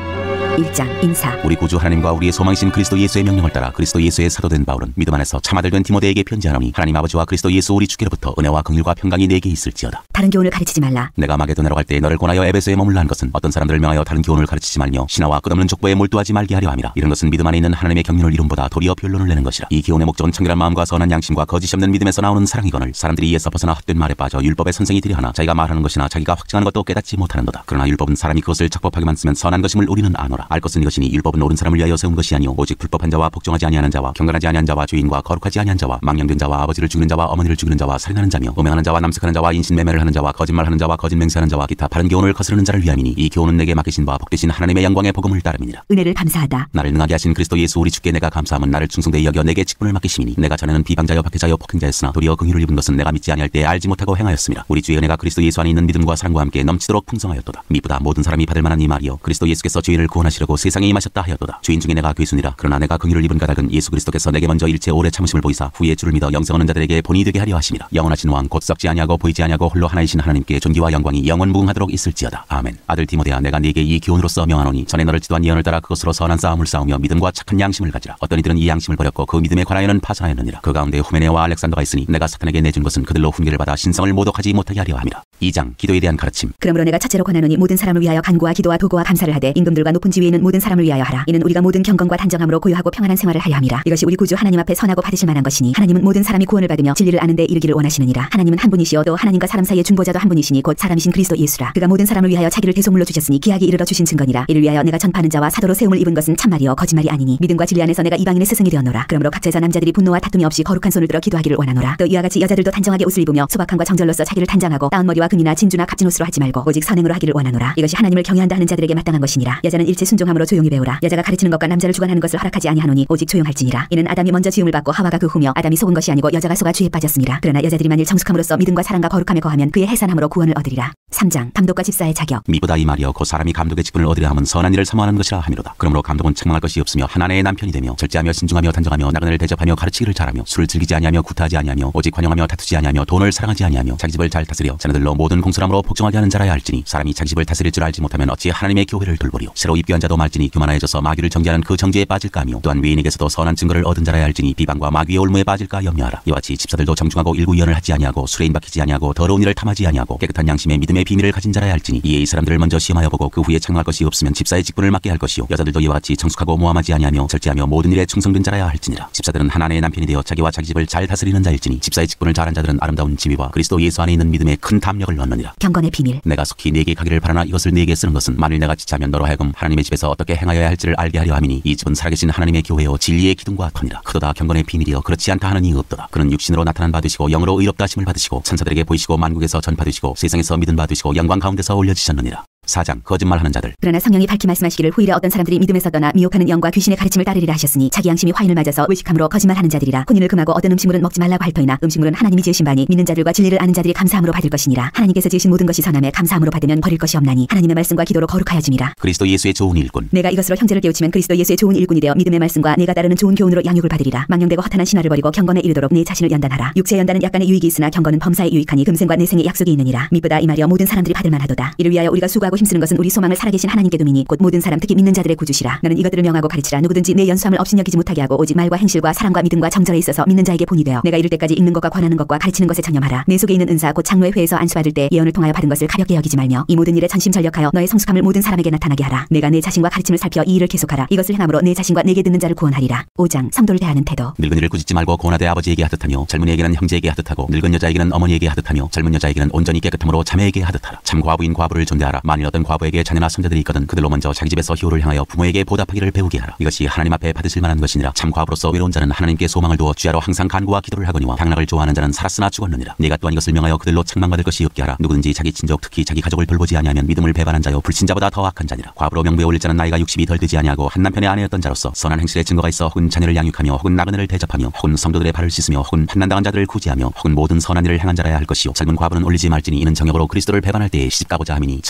1장 인사. 우리 구주 하나님과 우리의 소망이신 그리스도 예수의 명령을 따라 그리스도 예수의 사도된 바울은 믿음 안에서 참 아들 된 디모데에게 편지하노니 하나님 아버지와 그리스도 예수 우리 주께로부터 은혜와 긍휼과 평강이 내게 있을지어다. 다른 교훈을 가르치지 말라. 내가 마게도냐로 갈 때 너를 권하여 에베소에 머물라 한 것은 어떤 사람들을 명하여 다른 교훈을 가르치지 말며 신화와 끝없는 족보에 몰두하지 말게 하려 함이라. 이런 것은 믿음 안에 있는 하나님의 경륜을 이룸보다 도리어 변론을 내는 것이라. 이 교훈의 목적은 청결한 마음과 선한 양심과 거짓이 없는 믿음에서 나오는 사랑이거늘 사람들이 이에서 벗어나 헛된 말에 빠져 율법의 선생이 되려 하나 자기가 말하는 것이나 자기가 확증하는 것도 깨닫지 못하는도다. 그러나 율법은 사람이 그것을 적법하게만 쓰면 선한 것임을 우리는 아노라. 알 것은 이것이니 율법은 옳은 사람을 위하여 세운 것이 아니오 오직 불법한 자와 복종하지 아니하는 자와 경건하지 아니한 자와 죄인과 거룩하지 아니한 자와 망령된 자와 아버지를 죽이는 자와 어머니를 죽이는 자와 살인하는 자며 음행하는 자와 남색하는 자와 인신매매를 하는 자와 거짓말하는 자와 거짓 맹세하는 자와 기타 바른 교훈을 거스르는 자를 위함이니 이 교훈은 내게 맡기신 바 복되신 하나님의 영광의 복음을 따름이니라. 은혜를 감사하다. 나를 능하게 하신 그리스도 예수 우리 주께 내가 감사함은 나를 충성되이 여겨 내게 직분을 맡기심이니 내가 전에는 비방자여 박해자여 폭행자였으나 도리어 긍휼을 입은 것은 내가 믿지 아니할 때 알지 못하고 행하였음이라. 우리 주의 은혜가 그리스도 예수 안에 있는 믿음과 사랑과 함께 넘치도록 풍성하였도다. 미쁘다 모든 사람이 받을 만한 이 말이여 그리스도 예수께서 죄인을 구원하시려고 세상에 임하셨다 하였도다. 죄인 중에 내가 괴순이라. 그러나 내가 긍휼을 입은 까닭은 예수 그리스도께서 내게 먼저 일체 오래 참으심을 보이사 후에 주를 믿어 영생 얻는 자들에게 본이 되게 하려 하심이라. 영원하신 왕 곧 썩지 아니하고 보이지 아니하고 홀로 하나이신 하나님께 존귀와 영광이 영원 무궁하도록 있을지어다. 아멘. 아들 디모데야 내가 네게 이 교훈으로서 명하노니 전에 너를 지도한 예언을 따라 그것으로 선한 싸움을 싸우며 믿음과 착한 양심을 가지라. 어떤 이들은 이 양심을 버렸고 그 믿음에 관하여는 파산하였느니라. 그 가운데 후메네와 알렉산더가 있으니 내가 사탄에게 내준 것은 그들로 훈계를 받아 신성을 모독하지 못하게 하려 함이라. 2장 기도에 대한 가르침. 그러므로 내가 첫째로 권하노니 모든 사람을 위하여 간구와 기도와 도구와 감사를 하되 임금들과 높은 지위에 있는 모든 사람을 위하여 하라. 이는 우리가 모든 경건과 단정함으로 고요하고 평안한 생활을 하려 함이라. 이것이 우리 구주 하나님 앞에 선하고 받으실 만한 것이니 하나님은 모든 사람이 구원을 받으며 진리를 아는 데 이르기를 원하시느니라. 하나님은 한 분이시요 또 하나님과 사람 사이의 중보자도 한 분이시니 곧 사람이신 그리스도 예수라. 그가 모든 사람을 위하여 자기를 대속물로 주셨으니 기약이 이르러 주신 증거니라. 이를 위하여 내가 전파하는 자와 사도로 세움을 입은 것은 참말이요 거짓말이 아니니 믿음과 진리 안에서 내가 이방인의 스승이 되었노라. 그러므로 각 제자 남자들이 분노와 다툼이 없이 거룩한 손을 들어 기도하기를 원하노라. 또 이와 같이 여자들도 단정하게 옷을 입으며 소박함과 정절로서 자기를 단장하고 따은 머리와 금이나 진주나 값진 옷으로 하지 말고 오직 선행으로 하기를 원하노라. 이것이 하나님을 경외한다 하는 자들에게 마땅한 것이니라. 여자는 일체 순종함으로 조용히 배우라. 여자가 가르치는 것과 남자를 주관하는 것을 허락하지 아니하노니 오직 조용할지니라. 이는 아담이 먼저 지음을 받고 하와가 그 후며 아담이 속은 것이 아니고 여자가 속아 죄에 빠졌습니다. 그러나 여자들이 만일 정숙함으로써 믿음과 사랑과 거룩함에 거하면 그의 해산함으로 구원을 얻으리라. 3장 감독과 집사의 자격. 미보다 이 말이여 곧 사람이 감독의 직분을 얻으려 함은 선한 일을 사모하는 것이라 하미로다. 그러므로 감독은 책망할 것이 없으며 한 아내의 남편이 되며 절제하며 신중하며 단정하며 나그네를 대접하며 가르치기를 잘하며 술을 즐기지 아니하며 구타하지 아니하며 오직 관용하며 다투지 아니하며 돈을 사랑하지 아니하며 자기 집을 잘 다스려 자네들로 모든 공손함으로 복종하게 하는 자라야 할지니 사람이 자기 집을 다스릴 줄 알지 못하면 어찌 하나님의 교회를 돌보리요. 새로 입교한 자도 말지니 교만하여져서 마귀를 정죄하는 그 정죄에 빠질까 하며 또한 외인에게서도 선한 증거를 얻은 자라야 할지니 비방과 마귀의 올무에 빠질까 염려하라. 이와 같이 집사들도 정중하고 일구이언을 하지 아니하고 술에 임박히지 아니하고 더러운 일을 탐하지 아니하고 깨끗한 양심의 믿음의 비밀을 가진 자라야 할지니 이에 이 사람들을 먼저 시험하여 보고 그 후에 책망할 것이 없으면 집사의 직분을 맡게 할 것이요 여자들도 이와 같이 청숙하고 모함하지 아니하며 절제하며 모든 일에 충성된 자라야 할지니라. 집사들은 한 아내의 남편이 되어 자기와 자기 집을 잘 다스리는 자일지니 집사의 직분을 잘한 자들은 아름다운 지위와 그리스도 예수 안에 있는 믿음에 큰 담력을 얻느니라. 경건의 비밀. 내가 속히 네게 가기를 바라나 이것을 네게 쓰는 것은 만일 내가 지체하면 너로 하여금 하나님의 집에서 어떻게 행하여야 할지를 알게 하려 함이니 이 집은 살아계신 하나님의 교회요 진리의 기둥과 터니라. 그도다 경건의 비밀이여 그렇지 않다 하는 이 없도다. 그는 육신으로 나타난 바 되시고 영으로 의롭다 하심을 받으시고 천사들에게 보이시고 만국에서 전파되시고 세상에서 믿은 바 되시고 영광 가운데서 올려지셨느니라. 4장 거짓말하는 자들. 그러나 성령이 밝히 말씀하시기를 후일에 어떤 사람들이 믿음에서 떠나 미혹하는 영과 귀신의 가르침을 따르리라 하셨으니 자기 양심이 화인을 맞아서 외식함으로 거짓말하는 자들이라. 혼인을 금하고 얻은 음식물은 먹지 말라고 할 터이나 음식물은 하나님이 지으신 바니 믿는 자들과 진리를 아는 자들이 감사함으로 받을 것이니라. 하나님께서 지으신 모든 것이 선함에 감사함으로 받으면 버릴 것이 없나니 하나님의 말씀과 기도로 거룩하여짐이라. 그리스도 예수의 좋은 일꾼. 내가 이것으로 형제를 깨우치면 그리스도 예수의 좋은 일꾼이 되어 믿음의 말씀과 내가 따르는 좋은 교훈으로 양육을 받으리라. 망령되고 허탄한 신화를 버리고 경건에 이르도록 내 자신을 연단하라. 육체의 연단은 약간의 유익이 있으나 경건은 범사에 유익하니 금생과 내생의 약속이 있느니라. 미쁘다 이 말이여 모든 사람들이 받을 만하도다. 이를 위하여 우리가 수고하고 힘쓰는 것은 우리 소망을 살아계신 하나님께 두미니 곧 모든 사람 특히 믿는 자들의 구주시라. 너는 이것들을 명하고 가르치라. 누구든지 내 연수함을 업신여기지 못하게 하고 오직 말과 행실과 사랑과 믿음과 정절에 있어서 믿는 자에게 본이 되어 내가 이를 때까지 읽는 것과 권하는 것과 가르치는 것에 전념하라. 내 속에 있는 은사 곧 장로회에서 안수받을 때 예언을 통하여 받은 것을 가볍게 여기지 말며 이 모든 일에 전심전력하여 너의 성숙함을 모든 사람에게 나타나게 하라. 내가 내 자신과 가르침을 살펴 이 일을 계속하라. 이것을 행함으로 내 자신과 내게 듣는 자를 구원하리라. 5장 성도를 대하는 태도. 늙은이를 꾸짖지 말고 고나되 아버지에게 하듯하며 젊은이에게는 형제에게 하듯하고 늙은 여자에게는 어머니에게 하듯하며 젊은 여자에게는 온전히 깨끗함으로 자매에게 하듯하라. 참 과부인 과부를 존대하라. 만일 어떤 과부에게 자녀나 손자들이 있거든 그들로 먼저 자기 집에서 희호를 향하여 부모에게 보답하기를 배우게 하라. 이것이 하나님 앞에 받으실 만한 것이니라. 참 과부로서 외로운 자는 하나님께 소망을 두어 주야로 항상 간구와 기도를 하거니와 향락을 좋아하는 자는 살았으나 죽었느니라. 네가 또한 이것을 명하여 그들로 책망받을 것이 없게 하라. 누구든지 자기 친족 특히 자기 가족을 돌보지 아니하면 믿음을 배반한 자요 불신자보다 더 악한 자니라. 과부로 명부에 올릴 자는 나이가 60이 덜 되지 아니하고 한 남편의 아내였던 자로서 선한 행실의 증거가 있어 혹은 자녀를 양육하며 혹은 나그네를 대접하며 혹은 성도들의 발을 씻으며 혹은 환난당한 자들을 구제하며 혹은 모든 선한 일을 행한 자라야 할 것이요 젊은 과부는 올리지 말지니 이는 정욕으로 그리스도를 배반할 때에 시집가고자 함이니 처음 믿음을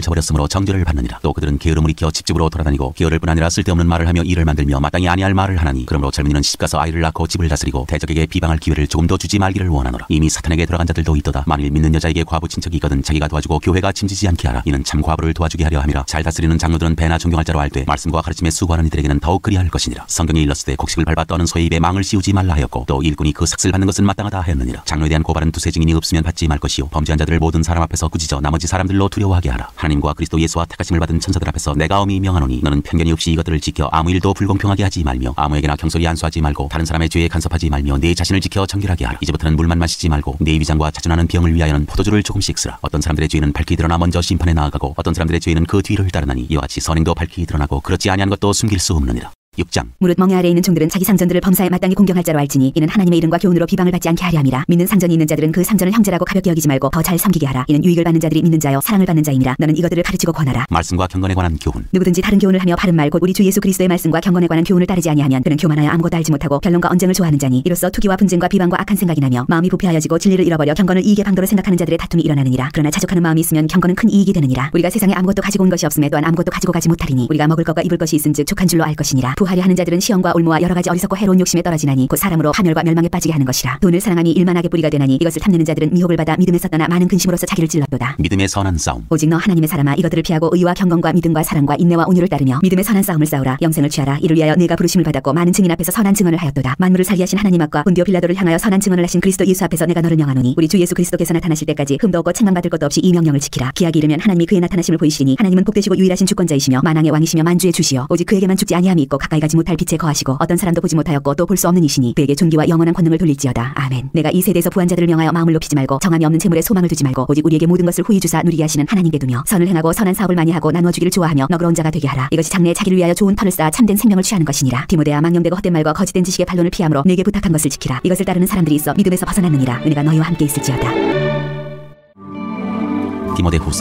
쳐버렸으므로 정죄를 받느니라. 또 그들은 게으름을 익혀 집집으로 돌아다니고 게으를 뿐 아니라 쓸데없는 말을 하며 일을 만들며 마땅히 아니할 말을 하나니 그러므로 젊은이는 시집가서 아이를 낳고 집을 다스리고 대적에게 비방할 기회를 조금 더 주지 말기를 원하노라. 이미 사탄에게 들어간 자들도 있도다. 만일 믿는 여자에게 과부 친척이 있거든 자기가 도와주고 교회가 짐지지 않게 하라. 이는 참 과부를 도와주게 하려 함이라. 잘 다스리는 장로들은 배나 존경할 자로 알되 말씀과 가르침에 수고하는 이들에게는 더욱 그리할 것이니라. 성경에 일렀으되 곡식을 밟아 떠는 소의 입에 망을 씌우지 말라 하였고 또 일꾼이 그 삭슬 받는 것은 마땅하다 하였느니라. 장로에 대한 고발은 두세 증인이 없으면 받지 말 것이요 범죄한 자들을 모든 사람 앞에서 꾸짖어 나머지 사람들로 두려워하게 하라. 하나님과 그리스도 예수와 택하심을 받은 천사들 앞에서 내가 엄히 명하노니 너는 편견이 없이 이것들을 지켜 아무 일도 불공평하게 하지 말며 아무에게나 경솔히 안수하지 말고 다른 사람의 죄에 간섭하지 말며 내 자신을 지켜 정결하게 하라. 이제부터는 물만 마시지 말고 내 위장과 자존하는 병을 위하여는 포도주를 조금씩 쓰라. 어떤 사람들의 죄는 밝히 드러나 먼저 심판에 나아가고 어떤 사람들의 죄는 그 뒤를 따르나니 이와 같이 선행도 밝히 드러나고 그렇지 아니한 것도 숨길 수 없느니라. 6장 무릇 멍에 아래에 있는 종들은 자기 상전들을 범사에 마땅히 공경할 자로 알지니 이는 하나님의 이름과 교훈으로 비방을 받지 않게 하려 함이라. 믿는 상전이 있는 자들은 그 상전을 형제라고 가볍게 여기지 말고 더 잘 섬기게 하라. 이는 유익을 받는 자들이 믿는 자여 사랑을 받는 자이니라. 너는 이것들을 가르치고 권하라. 말씀과 경건에 관한 교훈. 누구든지 다른 교훈을 하며 바른 말 곧 우리 주 예수 그리스도의 말씀과 경건에 관한 교훈을 따르지 아니하면 그는 교만하여 아무것도 알지 못하고 변론과 언쟁을 좋아하는 자니 이로써 투기와 분쟁과 비방과 악한 생각이 나며 마음이 부패하여지고 진리를 잃어버려 경건을 이익의 방도로 생각하는 자들의 다툼이 일어나느니라. 그러나 자족하는 마음이 있으면 경건은 큰 이익이 되느니라. 우리가 세상에 아무것도 가지고 온 것이 없음에 또한 아무것도 가지고 가지 못하리니 우리가 먹을 것과 입을 것이 있은즉 족한 줄로 알 것이니라. 부하려 하는 자들은 시험과 올무와 여러 가지 어리석고 해로운 욕심에 떨어지나니 곧 사람으로 파멸과 멸망에 빠지게 하는 것이라. 돈을 사랑함이 일만하게 뿌리가 되나니 이것을 탐내는 자들은 미혹을 받아 믿음에서 떠나 많은 근심으로서 자기를 찔렀도다. 믿음의 선한 싸움. 오직 너 하나님의 사람아 이것들을 피하고 의와 경건과 믿음과 사랑과 인내와 온유를 따르며 믿음의 선한 싸움을 싸우라. 영생을 취하라. 이를 위하여 네가 부르심을 받았고 많은 증인 앞에서 선한 증언을 하였도다. 만물을 살게 하신 하나님 앞과 본디오 빌라도를 향하여 선한 증언을 하신 그리스도 예수 앞에서 내가 너를 명하노니 우리 주 예수 그리스도께서 나타나실 때까지 흠도 없고 책망받을 것도 없이 이 명령을 지키라. 기약이 이르면 하나님이 그의 나타나심을 보이시니 하나님은 복되시고 유일하신 주권자이시며 만왕의 왕이시며 만주의 주시여 오직 그에게만 죽지 아니함이 있고 가까이 가지 못할 빛에 거하시고 어떤 사람도 보지 못하였고 또 볼 수 없는 이시니 그에게 존귀와 영원한 권능을 돌릴지어다. 아멘. 내가 이 세대에서 부한 자들을 명하여 마음을 높이지 말고 정함이 없는 재물에 소망을 두지 말고 오직 우리에게 모든 것을 후히 주사 누리게 하시는 하나님께 두며 선을 행하고 선한 사업을 많이 하고 나누어 주기를 좋아하며 너그러운 자가 되게 하라. 이것이 장래에 자기를 위하여 좋은 펄을 쌓아 참된 생명을 취하는 것이니라. 디모데야 망령되고 헛된 말과 거짓된 지식의 반론을 피함으로 내게 부탁한 것을 지키라. 이것을 따르는 사람들이 있어 믿음에서 벗어났느니라. 은혜가 너희와 함께 있을지어다. 디모데후서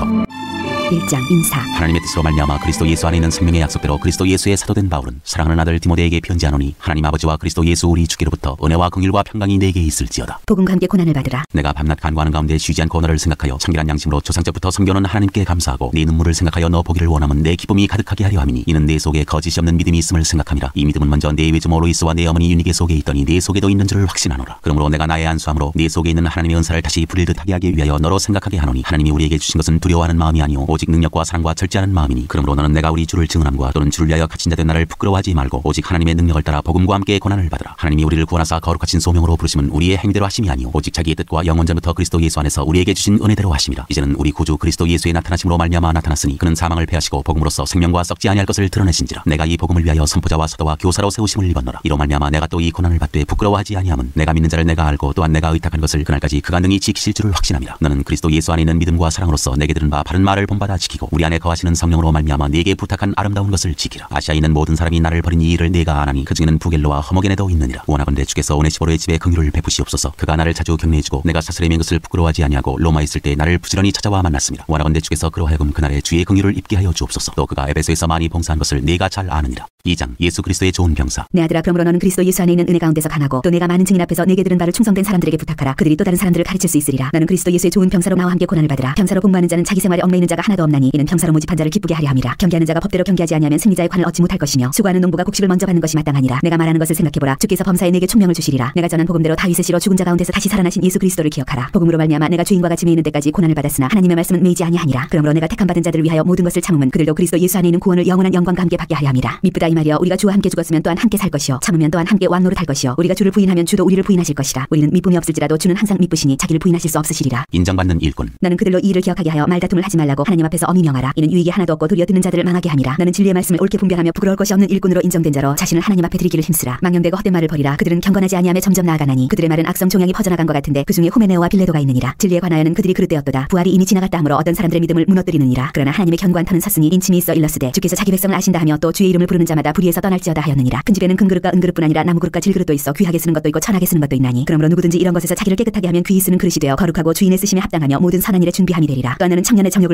1장 인사. 하나님의 뜻으로 말미암아 그리스도 예수 안에 있는 생명의 약속대로 그리스도 예수의 사도된 바울은 사랑하는 아들 디모데에게 편지하노니 하나님 아버지와 그리스도 예수 우리 주께로부터 은혜와 긍휼과 평강이 내게 있을지어다. 복음과 함께 고난을 받으라. 내가 밤낮 간구하는 가운데 쉬지 않고 너를 생각하여 청결한 양심으로 조상적부터 섬겨놓은 하나님께 감사하고 네 눈물을 생각하여 너 보기를 원하면 내 기쁨이 가득하게 하려 함이니 이는 내 속에 거짓이 없는 믿음이 있음을 생각함이라. 이 믿음은 먼저 내 외조모 로이스와 내 어머니 유니게 속에 있더니 내 속에도 있는 줄을 확신하노라. 그러므로 내가 나의 안수함으로 네 속에 있는 하나님의 은사를 다시 부릴 듯하게 하기 위하여 너로 생각하게 하노니 하나님이 우리에게 주신 것은 두려워하는 마음이 아니오 오직 능력과 사랑과 절제하는 마음이니 그러므로 너는 내가 우리 주를 증언함과 또는 주를 위하여 갇힌 자된 나를 부끄러워하지 말고 오직 하나님의 능력을 따라 복음과 함께 고난을 받으라. 하나님이 우리를 구원하사 거룩하신 소명으로 부르심은 우리의 행위대로 하심이 아니오 오직 자기의 뜻과 영원전부터 그리스도 예수 안에서 우리에게 주신 은혜대로 하심이라. 이제는 우리 구주 그리스도 예수의 나타나심으로 말미암아 나타났으니 그는 사망을 패하시고 복음으로써 생명과 썩지 아니할 것을 드러내신지라. 내가 이 복음을 위하여 선포자와 사도와 교사로 세우심을 입었노라. 이로 말미암아 내가 또 이 고난을 받되 부끄러워하지 아니함은 내가 믿는 자를 내가 알고 또한 내가 의탁한 것을 그날까지 그가 능히 지키실 줄을 확신함이라. 너는 그리스도 예수 안에 있는 믿음과 사랑으로서 내게 들은 바 바른 말을 본받아 지키고 우리 안에 거하시는 성령으로 말미암아 네게 부탁한 아름다운 것을 지키라. 아시아에 있는 모든 사람이 나를 버린 이 일을 내가 아나니 그 중에는 부겔로와 허머게네도 있느니라. 원하건대 주께서 오네시보로의 집에 긍휼을 베푸시옵소서. 그가 나를 자주 격려해주고 내가 사슬에 맨 것을 부끄러워하지 아니하고 로마에 있을 때 나를 부지런히 찾아와 만났습니다. 원하건대 주께서 그로 하여금 그날에 주의 긍휼을 입게 하여 주옵소서. 또 그가 에베소에서 많이 봉사한 것을 내가 잘 아느니라. 2장 예수 그리스도의 좋은 병사. 내 아들아 그러므로 너는 그리스도 예수 안에 있는 은혜 가운데서 강하고 또 내가 많은 증인 앞에서 내게 들은 바를 충성된 사람들에게 부탁하라. 그들이 또 다른 사람들을 가르칠 수 있으리라. 너는 그리스도 예수의 좋은 병사로 나와 함께 고난을 받으라. 병사로 복무하는 자는 자기 생활에 얽매이는 자가 하나도 없나니 이는 병사로 모집한 자를 기쁘게 하려 함이라. 경계하는 자가 법대로 경계하지 아니하면 승리자의 관을 얻지 못할 것이며 수고하는 농부가 곡식을 먼저 받는 것이 마땅하니라. 내가 말하는 것을 생각해보라. 주께서 범사에 내게 총명을 주시리라. 내가 전한 복음대로 다윗의 씨로 죽은 자 가운데서 다시 살아나신 예수 그리스도를 기억하라. 복음으로 말미암아 내가 주인과 같이 매이는 때까지 고난을 받았으나 하나님의 말씀은 매이지 아니하니라. 그러므로 내가 택함 받은 자들을 위하여 모든 것을 참음은 그들도 그리스도 예수 안에 있는 구원을 영원한 영광과 함께 받게 하려 함이라. 미쁘다 이 말이여 우리가 주와 함께 죽었으면 또한 함께 살 것이요 참으면 또한 함께 왕노릇할 것이요 우리가 주를 부인하면 주도 우리를 부인하실 것이라. 우리는 미쁨이 없을지라도 주는 항상 미쁘시니 자기를 부인하실 수 없으시리라. 인정받는 일꾼. 너는 그들로 이 일을 기억하게 하여 말다툼을 하지 말라고 하나님 앞에서 엄히 명하라. 이는 유익이 하나도 없고 도리어 듣는 자들을 망하게 함이라. 너는 진리의 말씀을 옳게 분별하며 부끄러울 것이 없는 일꾼으로 인정된 자로 자신을 하나님 앞에 드리기를 힘쓰라. 망령되고 헛된 말을 버리라. 그들은 경건하지 아니하며 점점 나아가나니 그들의 말은 악성 종양이 퍼져나간 것 같은데 그 중에 후메네오와 빌레도가 있느니라. 진리에 관하여는 그들이 그릇되었도다. 부활이 이미 지나갔다 하므로 어떤 사람들의 믿음을 무너뜨리느니라. 그러나 하나님의 견고한 터는 섰으니 인침이 있어 일렀으되 주께서 자기 백성을 아신다 하며 또 주의 이름을 부르는 자마다 불의에서 떠날지어다 하였느니라. 큰 집에는 큰 그릇과 은 그릇뿐 아니라 나무 그릇과 질 그릇도 있어 귀하게 쓰는 것도 있고 천하게 쓰는 것도 있나니 그러므로 누구든지 이런 것에서 자기를 깨끗하게 하면 귀히 쓰는 그릇이 되어 거룩하고 주인의 쓰심에 합당하며 모든 선한 일에 준비함이 되리라. 또 너는 청년의 정욕을 피하고 주를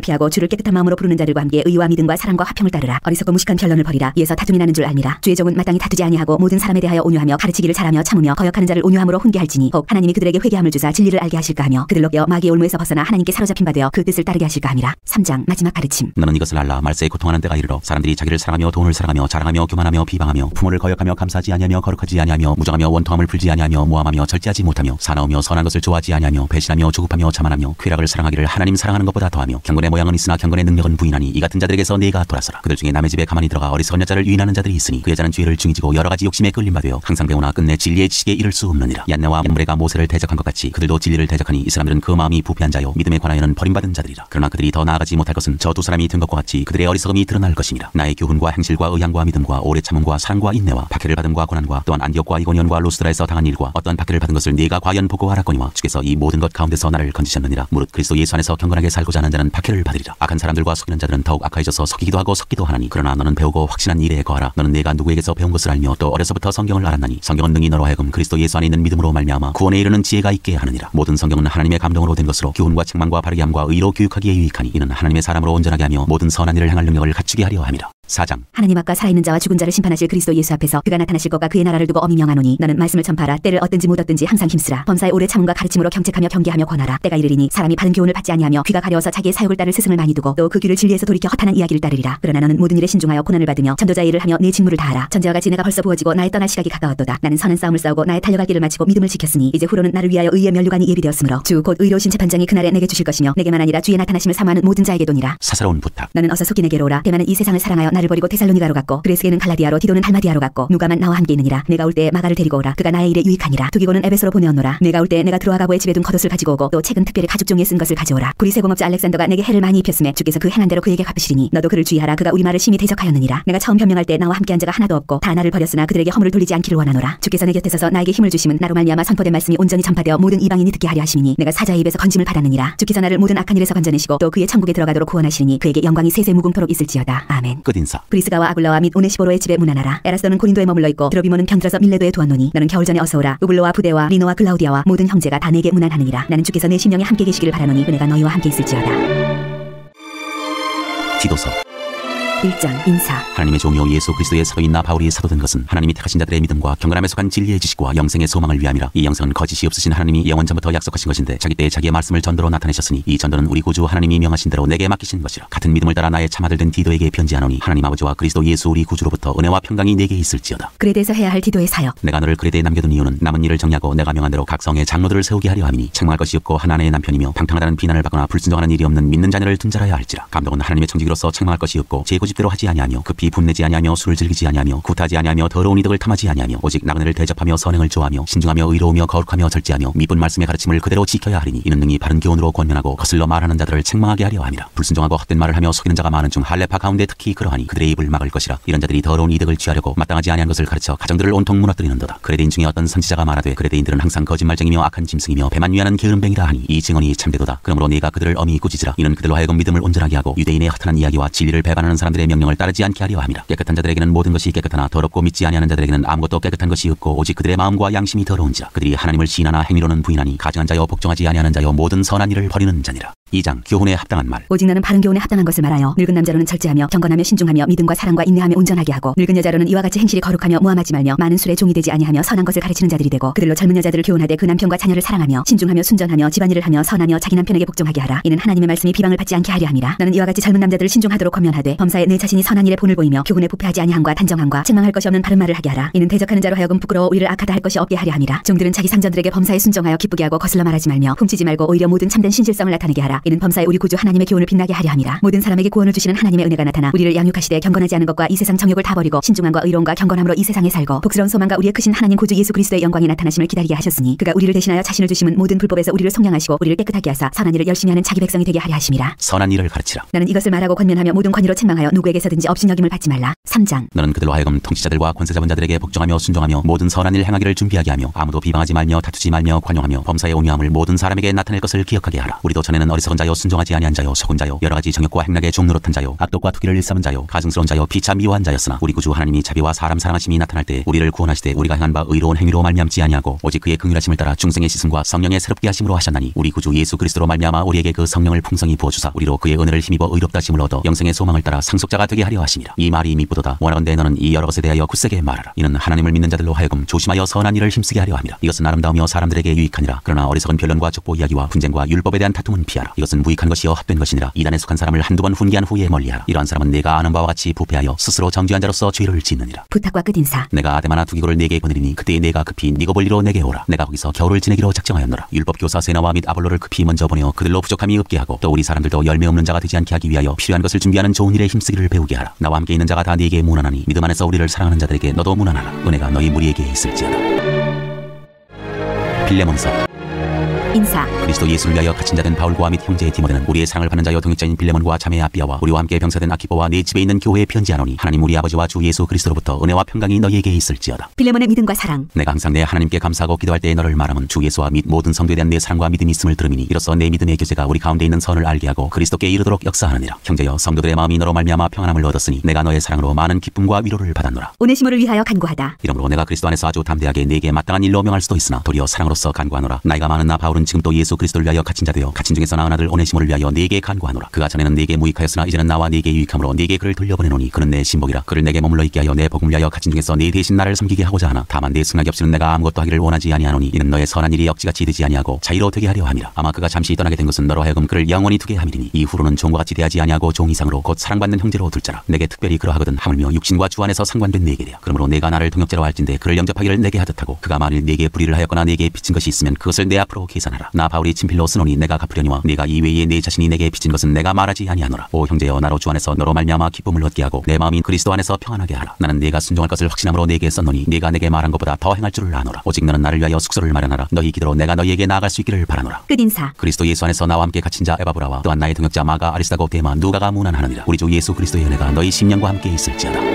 주를 깨끗한 마음으로 부르는 자들과 함께 의와 믿음과 사랑과 화평을 따르라. 어리석고 무식한 변론을 버리라. 이에서 다툼이 나는 줄 알미라. 주의 종은 마땅히 다투지 아니하고 모든 사람에 대하여 온유하며 가르치기를 잘하며 참으며 거역하는 자를 온유함으로 훈계할지니 혹 하나님이 그들에게 회개함을 주사 진리를 알게 하실까 하며 그들로 깨어 마귀의 올무에서 벗어나 하나님께 사로잡힌 바 되어 그 뜻을 따르게 하실까 함이라. 3장 마지막 가르침. 너는 이것을 알라. 말세에 고통하는 때가 이르러 사람들이 자기를 사랑하며 돈을 사랑하며 자랑하며 교만하며 비방하며 부모를 거역하며 감사하지 아니하며 거룩하지 아니하며 무정하며 원통함을 풀지 아니하며 모함하며 절제하지 못하며 사나우며 선한 것을 좋아하지 아니하며 배신하며 조급하며 자만하며 쾌락을 사랑하기를 하나님 사랑하는 것보다 더하며 경건의 모양은 있으나 경건의 능력은 부인하니 이 같은 자들에게서 네가 돌아서라. 그들 중에 남의 집에 가만히 들어가 어리석은 여자를 유인하는 자들이 있으니 그 여자는 죄를 중이지고 여러 가지 욕심에 끌림 받으여 항상 배우나 끝내 진리의 지식에 이를 수 없느니라. 얀네와 얀브레가 모세를 대적한 것 같이 그들도 진리를 대적하니 이 사람들은 그 마음이 부패한 자요 믿음에 관하여는 버림받은 자들이라. 그러나 그들이 더 나아가지 못할 것은 저 두 사람이 된 것과 같이 그들의 어리석음이 드러날 것이니라. 나의 교훈과 행실과 의향과 믿음과 오래 참음과 사랑과 인내와 박해를 받음과 고난과 또한 안디옥과 이고니온과 루스드라에서 당한 일과 어떠한 박해를 받은 것을 네가 과연 보고 알았거니와 주께서 이 모든 것 가운데서 나를 건지셨느니라. 무릇 그리스도 예수 안에서 경건하게 살고자 하는 자는 박해를 받으리라. 악한 사람들과 속이는 자들은 더욱 악하여져서 속이기도 하고 섞기도 하나니 그러나 너는 배우고 확신한 일에 거하라. 너는 내가 누구에게서 배운 것을 알며 또 어려서부터 성경을 알았나니 성경은 능히 너로 하여금 그리스도 예수 안에 있는 믿음으로 말미암아 구원에 이르는 지혜가 있게 하느니라. 모든 성경은 하나님의 감동으로 된 것으로 교훈과 책망과 바르게 함과 의로 교육하기에 유익하니 이는 하나님의 사람으로 온전하게 하며 모든 선한 일을 행할 능력을 갖추게 하려 함이라. 4장. 하나님 앞과 살아있는 자와 죽은 자를 심판하실 그리스도 예수 앞에서 그가 나타나실 것과 그의 나라를 두고 엄히 명하노니 너는 말씀을 전파하라. 때를 얻든지 못 얻든지 항상 힘쓰라. 범사의 오래 참음과 가르침으로 경책하며 경계하며 권하라. 때가 이르리니 사람이 바른 교훈을 받지 아니하며 귀가 가려워서 자기의 사욕을 따를 스승을 많이 두고 또 그 귀를 진리에서 돌이켜 허탄한 이야기를 따르리라. 그러나 너는 모든 일에 신중하여 고난을 받으며 전도자의 일을 하며 네 직무를 다하라. 전제와 같이 내가 벌써 부어지고 나의 떠날 시각이 가까웠도다. 나는 선한 싸움을 싸우고 나의 달려갈 길을 마치고 믿음을 지켰으니 이제 후로는 나를 위하여 의의 면류관이 예비되었으므로 주 곧 의로우신 재판장이 그날에 내게 주실 것이며 내게만 아니라 주의 나타나심을 사모하는 모든 자에게도니라. 사사로운 부탁. 너는 어서 속히 내게로 오라. 대만은 이 세상을 사랑하여 나를 버리고 데살로니가로 갔고 그레스게는 갈라디아로 디도는 달마디아로 갔고 누가만 나와 함께 있느니라. 내가 올 때 마가를 데리고 오라. 그가 나의 일에 유익하니라. 두기고는 에베소로 보내었노라. 내가 올 때 내가 드로아가보의 집에 둔 겉옷을 가지고 오고 또 책은 특별히 가죽 종이에 쓴 것을 가져오라. 구리 세공업자 알렉산더가 내게 해를 많이 입혔음에 주께서 그 행한 대로 그에게 갚으시리니 너도 그를 주의하라. 그가 우리 말을 심히 대적하였느니라. 내가 처음 변명할 때 나와 함께한 자가 하나도 없고 다 나를 버렸으나 그들에게 허물을 돌리지 않기를 원하노라. 주께서 내 곁에 서서 나에게 힘을 주심은 나로 말미암아 선포된 말씀이 온전히 전파되어 모든 이방인이 듣게 하려 하심이니 내가 사자의 입에서 건짐을 받았느니라. 주께서 나를 모든 악한 일에서 건져내시고 또 그의 천국에 들어가도록 구원하시니 그에게 영광이 세세 무궁토록 있을지어다. 아멘. 끝인사. 브리스가와 아굴라와 및 오네시보로의 집에 문안하라. 에라스도는 고린도에 머물러 있고 드로비모는 병들어서 밀레도에 두었노니 너는 겨울 전에 어서 오라. 우블로와 부데와 리노와 클라우디아와 모든 형제가 다 내게 문안하느니라. 나는 주께서 내 심령에 함께 계시기를 바라노니 은혜가 너희와 함께 있을지어다. 디도서 1장 인사. 하나님의 종이요 예수 그리스도의 사도인 나 바울이 사도된 것은 하나님이 택하신 자들의 믿음과 경건함에 속한 진리의 지식과 영생의 소망을 위함이라. 이 영생은 거짓이 없으신 하나님이 영원전부터 약속하신 것인데 자기 때에 자기의 말씀을 전도로 나타내셨으니 이 전도는 우리 구주 하나님이 명하신 대로 내게 맡기신 것이라. 같은 믿음을 따라 나의 참 아들 된 디도에게 편지하노니 하나님 아버지와 그리스도 예수 우리 구주로부터 은혜와 평강이 내게 있을지어다. 그레데에서 해야 할 디도의 사역. 내가 너를 그레데에 남겨둔 이유는 남은 일을 정리하고 내가 명한 대로 각 성의 장로들을 세우게 하려 함이니 책망할 것이 없고 하나님의 남편이며 방탕하다는 비난을 받거나 불순종하는 일이 없는 믿는 자녀를 둔 자라야 할지라. 감독은 하나님의 청지기로서 책망할 것이 없고 제 고집대로 하지 아니하며 급히 분내지 아니하며 술을 즐기지 아니하며 구타지 아니하며 더러운 이득을 탐하지 아니하며 오직 나그네를 대접하며 선행을 좋아하며 신중하며 의로우며 거룩하며 절제하며 미쁜 말씀의 가르침을 그대로 지켜야 하리니 이는 능히 바른 교훈으로 권면하고 거슬러 말하는 자들을 책망하게 하려 함이라. 불순종하고 헛된 말을 하며 속이는 자가 많은 중 할레파 가운데 특히 그러하니 그들의 입을 막을 것이라. 이런 자들이 더러운 이득을 취하려고 마땅하지 아니한 것을 가르쳐 가정들을 온통 무너뜨리는도다. 그레데인 중에 어떤 선지자가 말하되 그레데인들은 항상 거짓말쟁이며 악한 짐승이며 배만 위하는 게으름뱅이라 하니 이 증언이 참되도다. 그러므로 네가 그들을 엄히 꾸짖으라. 이는 그들로 하여금 믿음을 온전하게 하고 유대인의 허탄한 이야기와 진리를 배반하는 사람들의 명령을 따르지 않게 하려 함이라. 깨끗한 자들에게는 모든 것이 깨끗하나 더럽고 믿지 아니하는 자들에게는 아무것도 깨끗한 것이 없고 오직 그들의 마음과 양심이 더러운지라. 그들이 하나님을 시인하나 행위로는 부인하니 가증한 자여 복종하지 아니하는 자여 모든 선한 일을 버리는 자니라. 2장 교훈에 합당한 말. 오직 너는 바른 교훈에 합당한 것을 말하여 늙은 남자로는 절제하며 경건하며 신중하며 믿음과 사랑과 인내하며 온전하게 하고 늙은 여자로는 이와 같이 행실이 거룩하며 무함하지 말며 많은 술에 종이 되지 아니하며 선한 것을 가르치는 자들이 되고 그들로 젊은 여자들을 교훈하되 그 남편과 자녀를 사랑하며 신중하며 순전하며 집안일을 하며 선하며 자기 남편에게 복종하게 하라. 이는 하나님의 말씀이 비방을 받지 않게 하려 함이라. 너는 이와 같이 젊은 남자들을 신중하도록 권면하되 범사에 내 자신이 선한 일에 본을 보이며 교훈에 부패하지 아니함과 단정함과 책망할 것이 없는 바른 말을 하게 하라. 이는 대적하는 자로 하여금 부끄러워 우리를 악하다 할 것이 없게 하려 함이라. 종들은 자기 상전들에게 범사에 순종하여 기쁘게 하고 거슬러 말하지 말며 훔치지 말고 오히려 모든 참된 신실성을 나타내게 하라. 이는 범사에 우리 구주 하나님의 교훈을 빛나게 하려 함이라. 모든 사람에게 구원을 주시는 하나님의 은혜가 나타나 우리를 양육하시되 경건하지 않은 것과 이 세상 정욕을 다 버리고 신중함과 의로움과 경건함으로 이 세상에 살고 복스러운 소망과 우리의 크신 하나님 구주 예수 그리스도의 영광이 나타나심을 기다리게 하셨으니 그가 우리를 대신하여 자신을 주심은 모든 불법에서 우리를 속량하시고 우리를 깨끗하게 하사 선한 일을 열심히 하는 자기 백성이 되게 하려 하심이라. 선한 일을 가르치라. 나는 이것을 말하고 권면하며 모든 권위로 책망하여 누구에게서든지 업신여김을 받지 말라. 3장 너는 그들로 하여금 통치자들과 권세 잡은 자들에게 복종하며 순종하며 모든 선한 일 행하기를 준비하게 하며 아무도 비방하지 말며 다투지 말며 관용하며 범사의 온유함을 모든 사람에게 나타낼 것을 기억하게 하라. 우리도 전에는 어리석은 자요, 순종하지 아니한 자요, 속은 자요, 여러 가지 정욕과 행락의 종노릇한 자요, 악독과 투기를 일삼은 자요, 가증스러운 자요, 피차 미워한 자였으나 우리 구주 하나님이 자비와 사람 사랑하심이 나타날 때 우리를 구원하시되 우리가 행한 바 의로운 행위로 말미암지 아니하고 오직 그의 긍휼하심을 따라 중생의 시승과 성령의 새롭게 하심으로 하셨나니 우리 구주 예수 그리스도로 말미암아 우리에게 그 성령을 풍성히 부어주사 우리로 그의 은혜를 힘입어 의롭다 심을 얻어 영생의 소망을 따라 상속자가 되게 하려 하심이라. 이 말이 이미 보도다. 원하건대 너는 이 여러 것에 대하여 굳세게 말하라. 이는 하나님을 믿는 자들로 하여금 조심하여 선한 일을 힘쓰게 하려 함이라. 이것은 아름다우며 사람들에게 유익하니라. 그러나 어리석은 변론과 족보 이야기와 분쟁과 율법에 대한 다툼은 피하라. 이것은 무익한 것이요 헛된 것이니라. 이단에 속한 사람을 한두 번 훈계한 후에 멀리하라. 이러한 사람은 내가 아는 바와 같이 부패하여 스스로 정죄한 자로서 죄를 짓느니라. 부탁과 끝인사. 내가 아데마나 두기고를 네게 보내리니 그때 내가 급히 니고볼리로 내게 오라. 내가 거기서 겨울을 지내기로 작정하였노라. 율법 교사 세나와 및 아볼로를 급히 먼저 보내어 그들로 부족함이 없게 하고 또 우리 사람들도 열매 없는 자가 되지 않게 하기 위하여 필요한 것을 준비하는 좋은 일에 힘쓰기를 배우게 하라. 나와 함께 있는 자가 다 네게 무난하니 믿음 안에서 우리를 사랑하는 자들에게 너도 무난하라. 은혜가 너희 무리에게 있을지어다. 빌레몬서. 인사. 그리스도 예수를 위하여 갇힌 자된 바울과 및 형제 디모데는 우리의 사랑을 받는 자여 동역자인 빌레몬과 자매 아비아와 우리와 함께 병사된 아키포와 내 집에 있는 교회에 편지하노니 하나님 우리 아버지와 주 예수 그리스도로부터 은혜와 평강이 너희에게 있을지어다. 빌레몬의 믿음과 사랑. 내가 항상 내 하나님께 감사하고 기도할 때에 너를 말함은 주 예수와 및 모든 성도에 대한 내 사랑과 믿음이 있음을 들음이니 이로써 내 믿음의 교제가 우리 가운데 있는 선을 알게 하고 그리스도께 이르도록 역사하느니라. 형제여 성도들의 마음이 너로 말미암아 평안함을 얻었으니 내가 너의 사랑으로 많은 기쁨과 위로를 받았노라. 오네시모를 위하여 간구하다. 이러므로 내가 그리스도 안에서 아주 담대하게 네게 마땅한 일로 명할 수도 있으나 도리어 사랑으로서 간구하노라. 나이가 많은 나 바울은 지금 또 예수 그리스도를 위하여 갇힌 자 되어 갇힌 중에서 낳은 아들 오네시모를 위하여 네게 간구하노라. 그가 전에는 네게 무익하였으나 이제는 나와 네게 유익함으로 네게 그를 돌려보내노니 그는 내 신복이라. 그를 내게 머물러 있게 하여 내 복음을 위하여 갇힌 중에서 네 대신 나를 섬기게 하고자 하나 다만 내 승낙이 없이는 내가 아무것도 하기를 원하지 아니하노니 이는 너의 선한 일이 억지같이 되지 아니하고 자유로 되게 하려 함이라. 아마 그가 잠시 떠나게 된 것은 너로 하여금 그를 영원히 두게 함이니 이후로는 종과 같이 대하지 아니하고 종 이상으로 곧 사랑받는 형제로 둘자라. 내게 특별히 그러하거든 하물며 육신과 주 안에서 상관된 네게 되야. 그러므로 내가 나를 동역자로 할진대 그를 영접하기를 내게 하듯하고 그가 만일 네게 불의를 하였거나 네게 빚진 것이 있으면 그것을 내 앞으로 계산하라. 나 바울이 친필로 쓰노니 내가 갚으려니와 네가 이외에 내 자신이 내게 빚진 것은 내가 말하지 아니하노라. 오 형제여 나로 주 안에서 너로 말미암아 기쁨을 얻게 하고 내 마음이 그리스도 안에서 평안하게 하라. 나는 네가 순종할 것을 확신함으로 네게 썼노니 네가 내게 말한 것보다 더 행할 줄을 아노라. 오직 너는 나를 위하여 숙소를 마련하라. 너희 기도로 내가 너희에게 나아갈 수 있기를 바라노라. 끝인사. 그리스도 예수 안에서 나와 함께 갇힌 자 에바브라와 또한 나의 동역자 마가 아리스다고 데마 누가가 무난하느니라. 우리 주 예수 그리스도의 은혜가 너희 심령과 함께 있을지어다.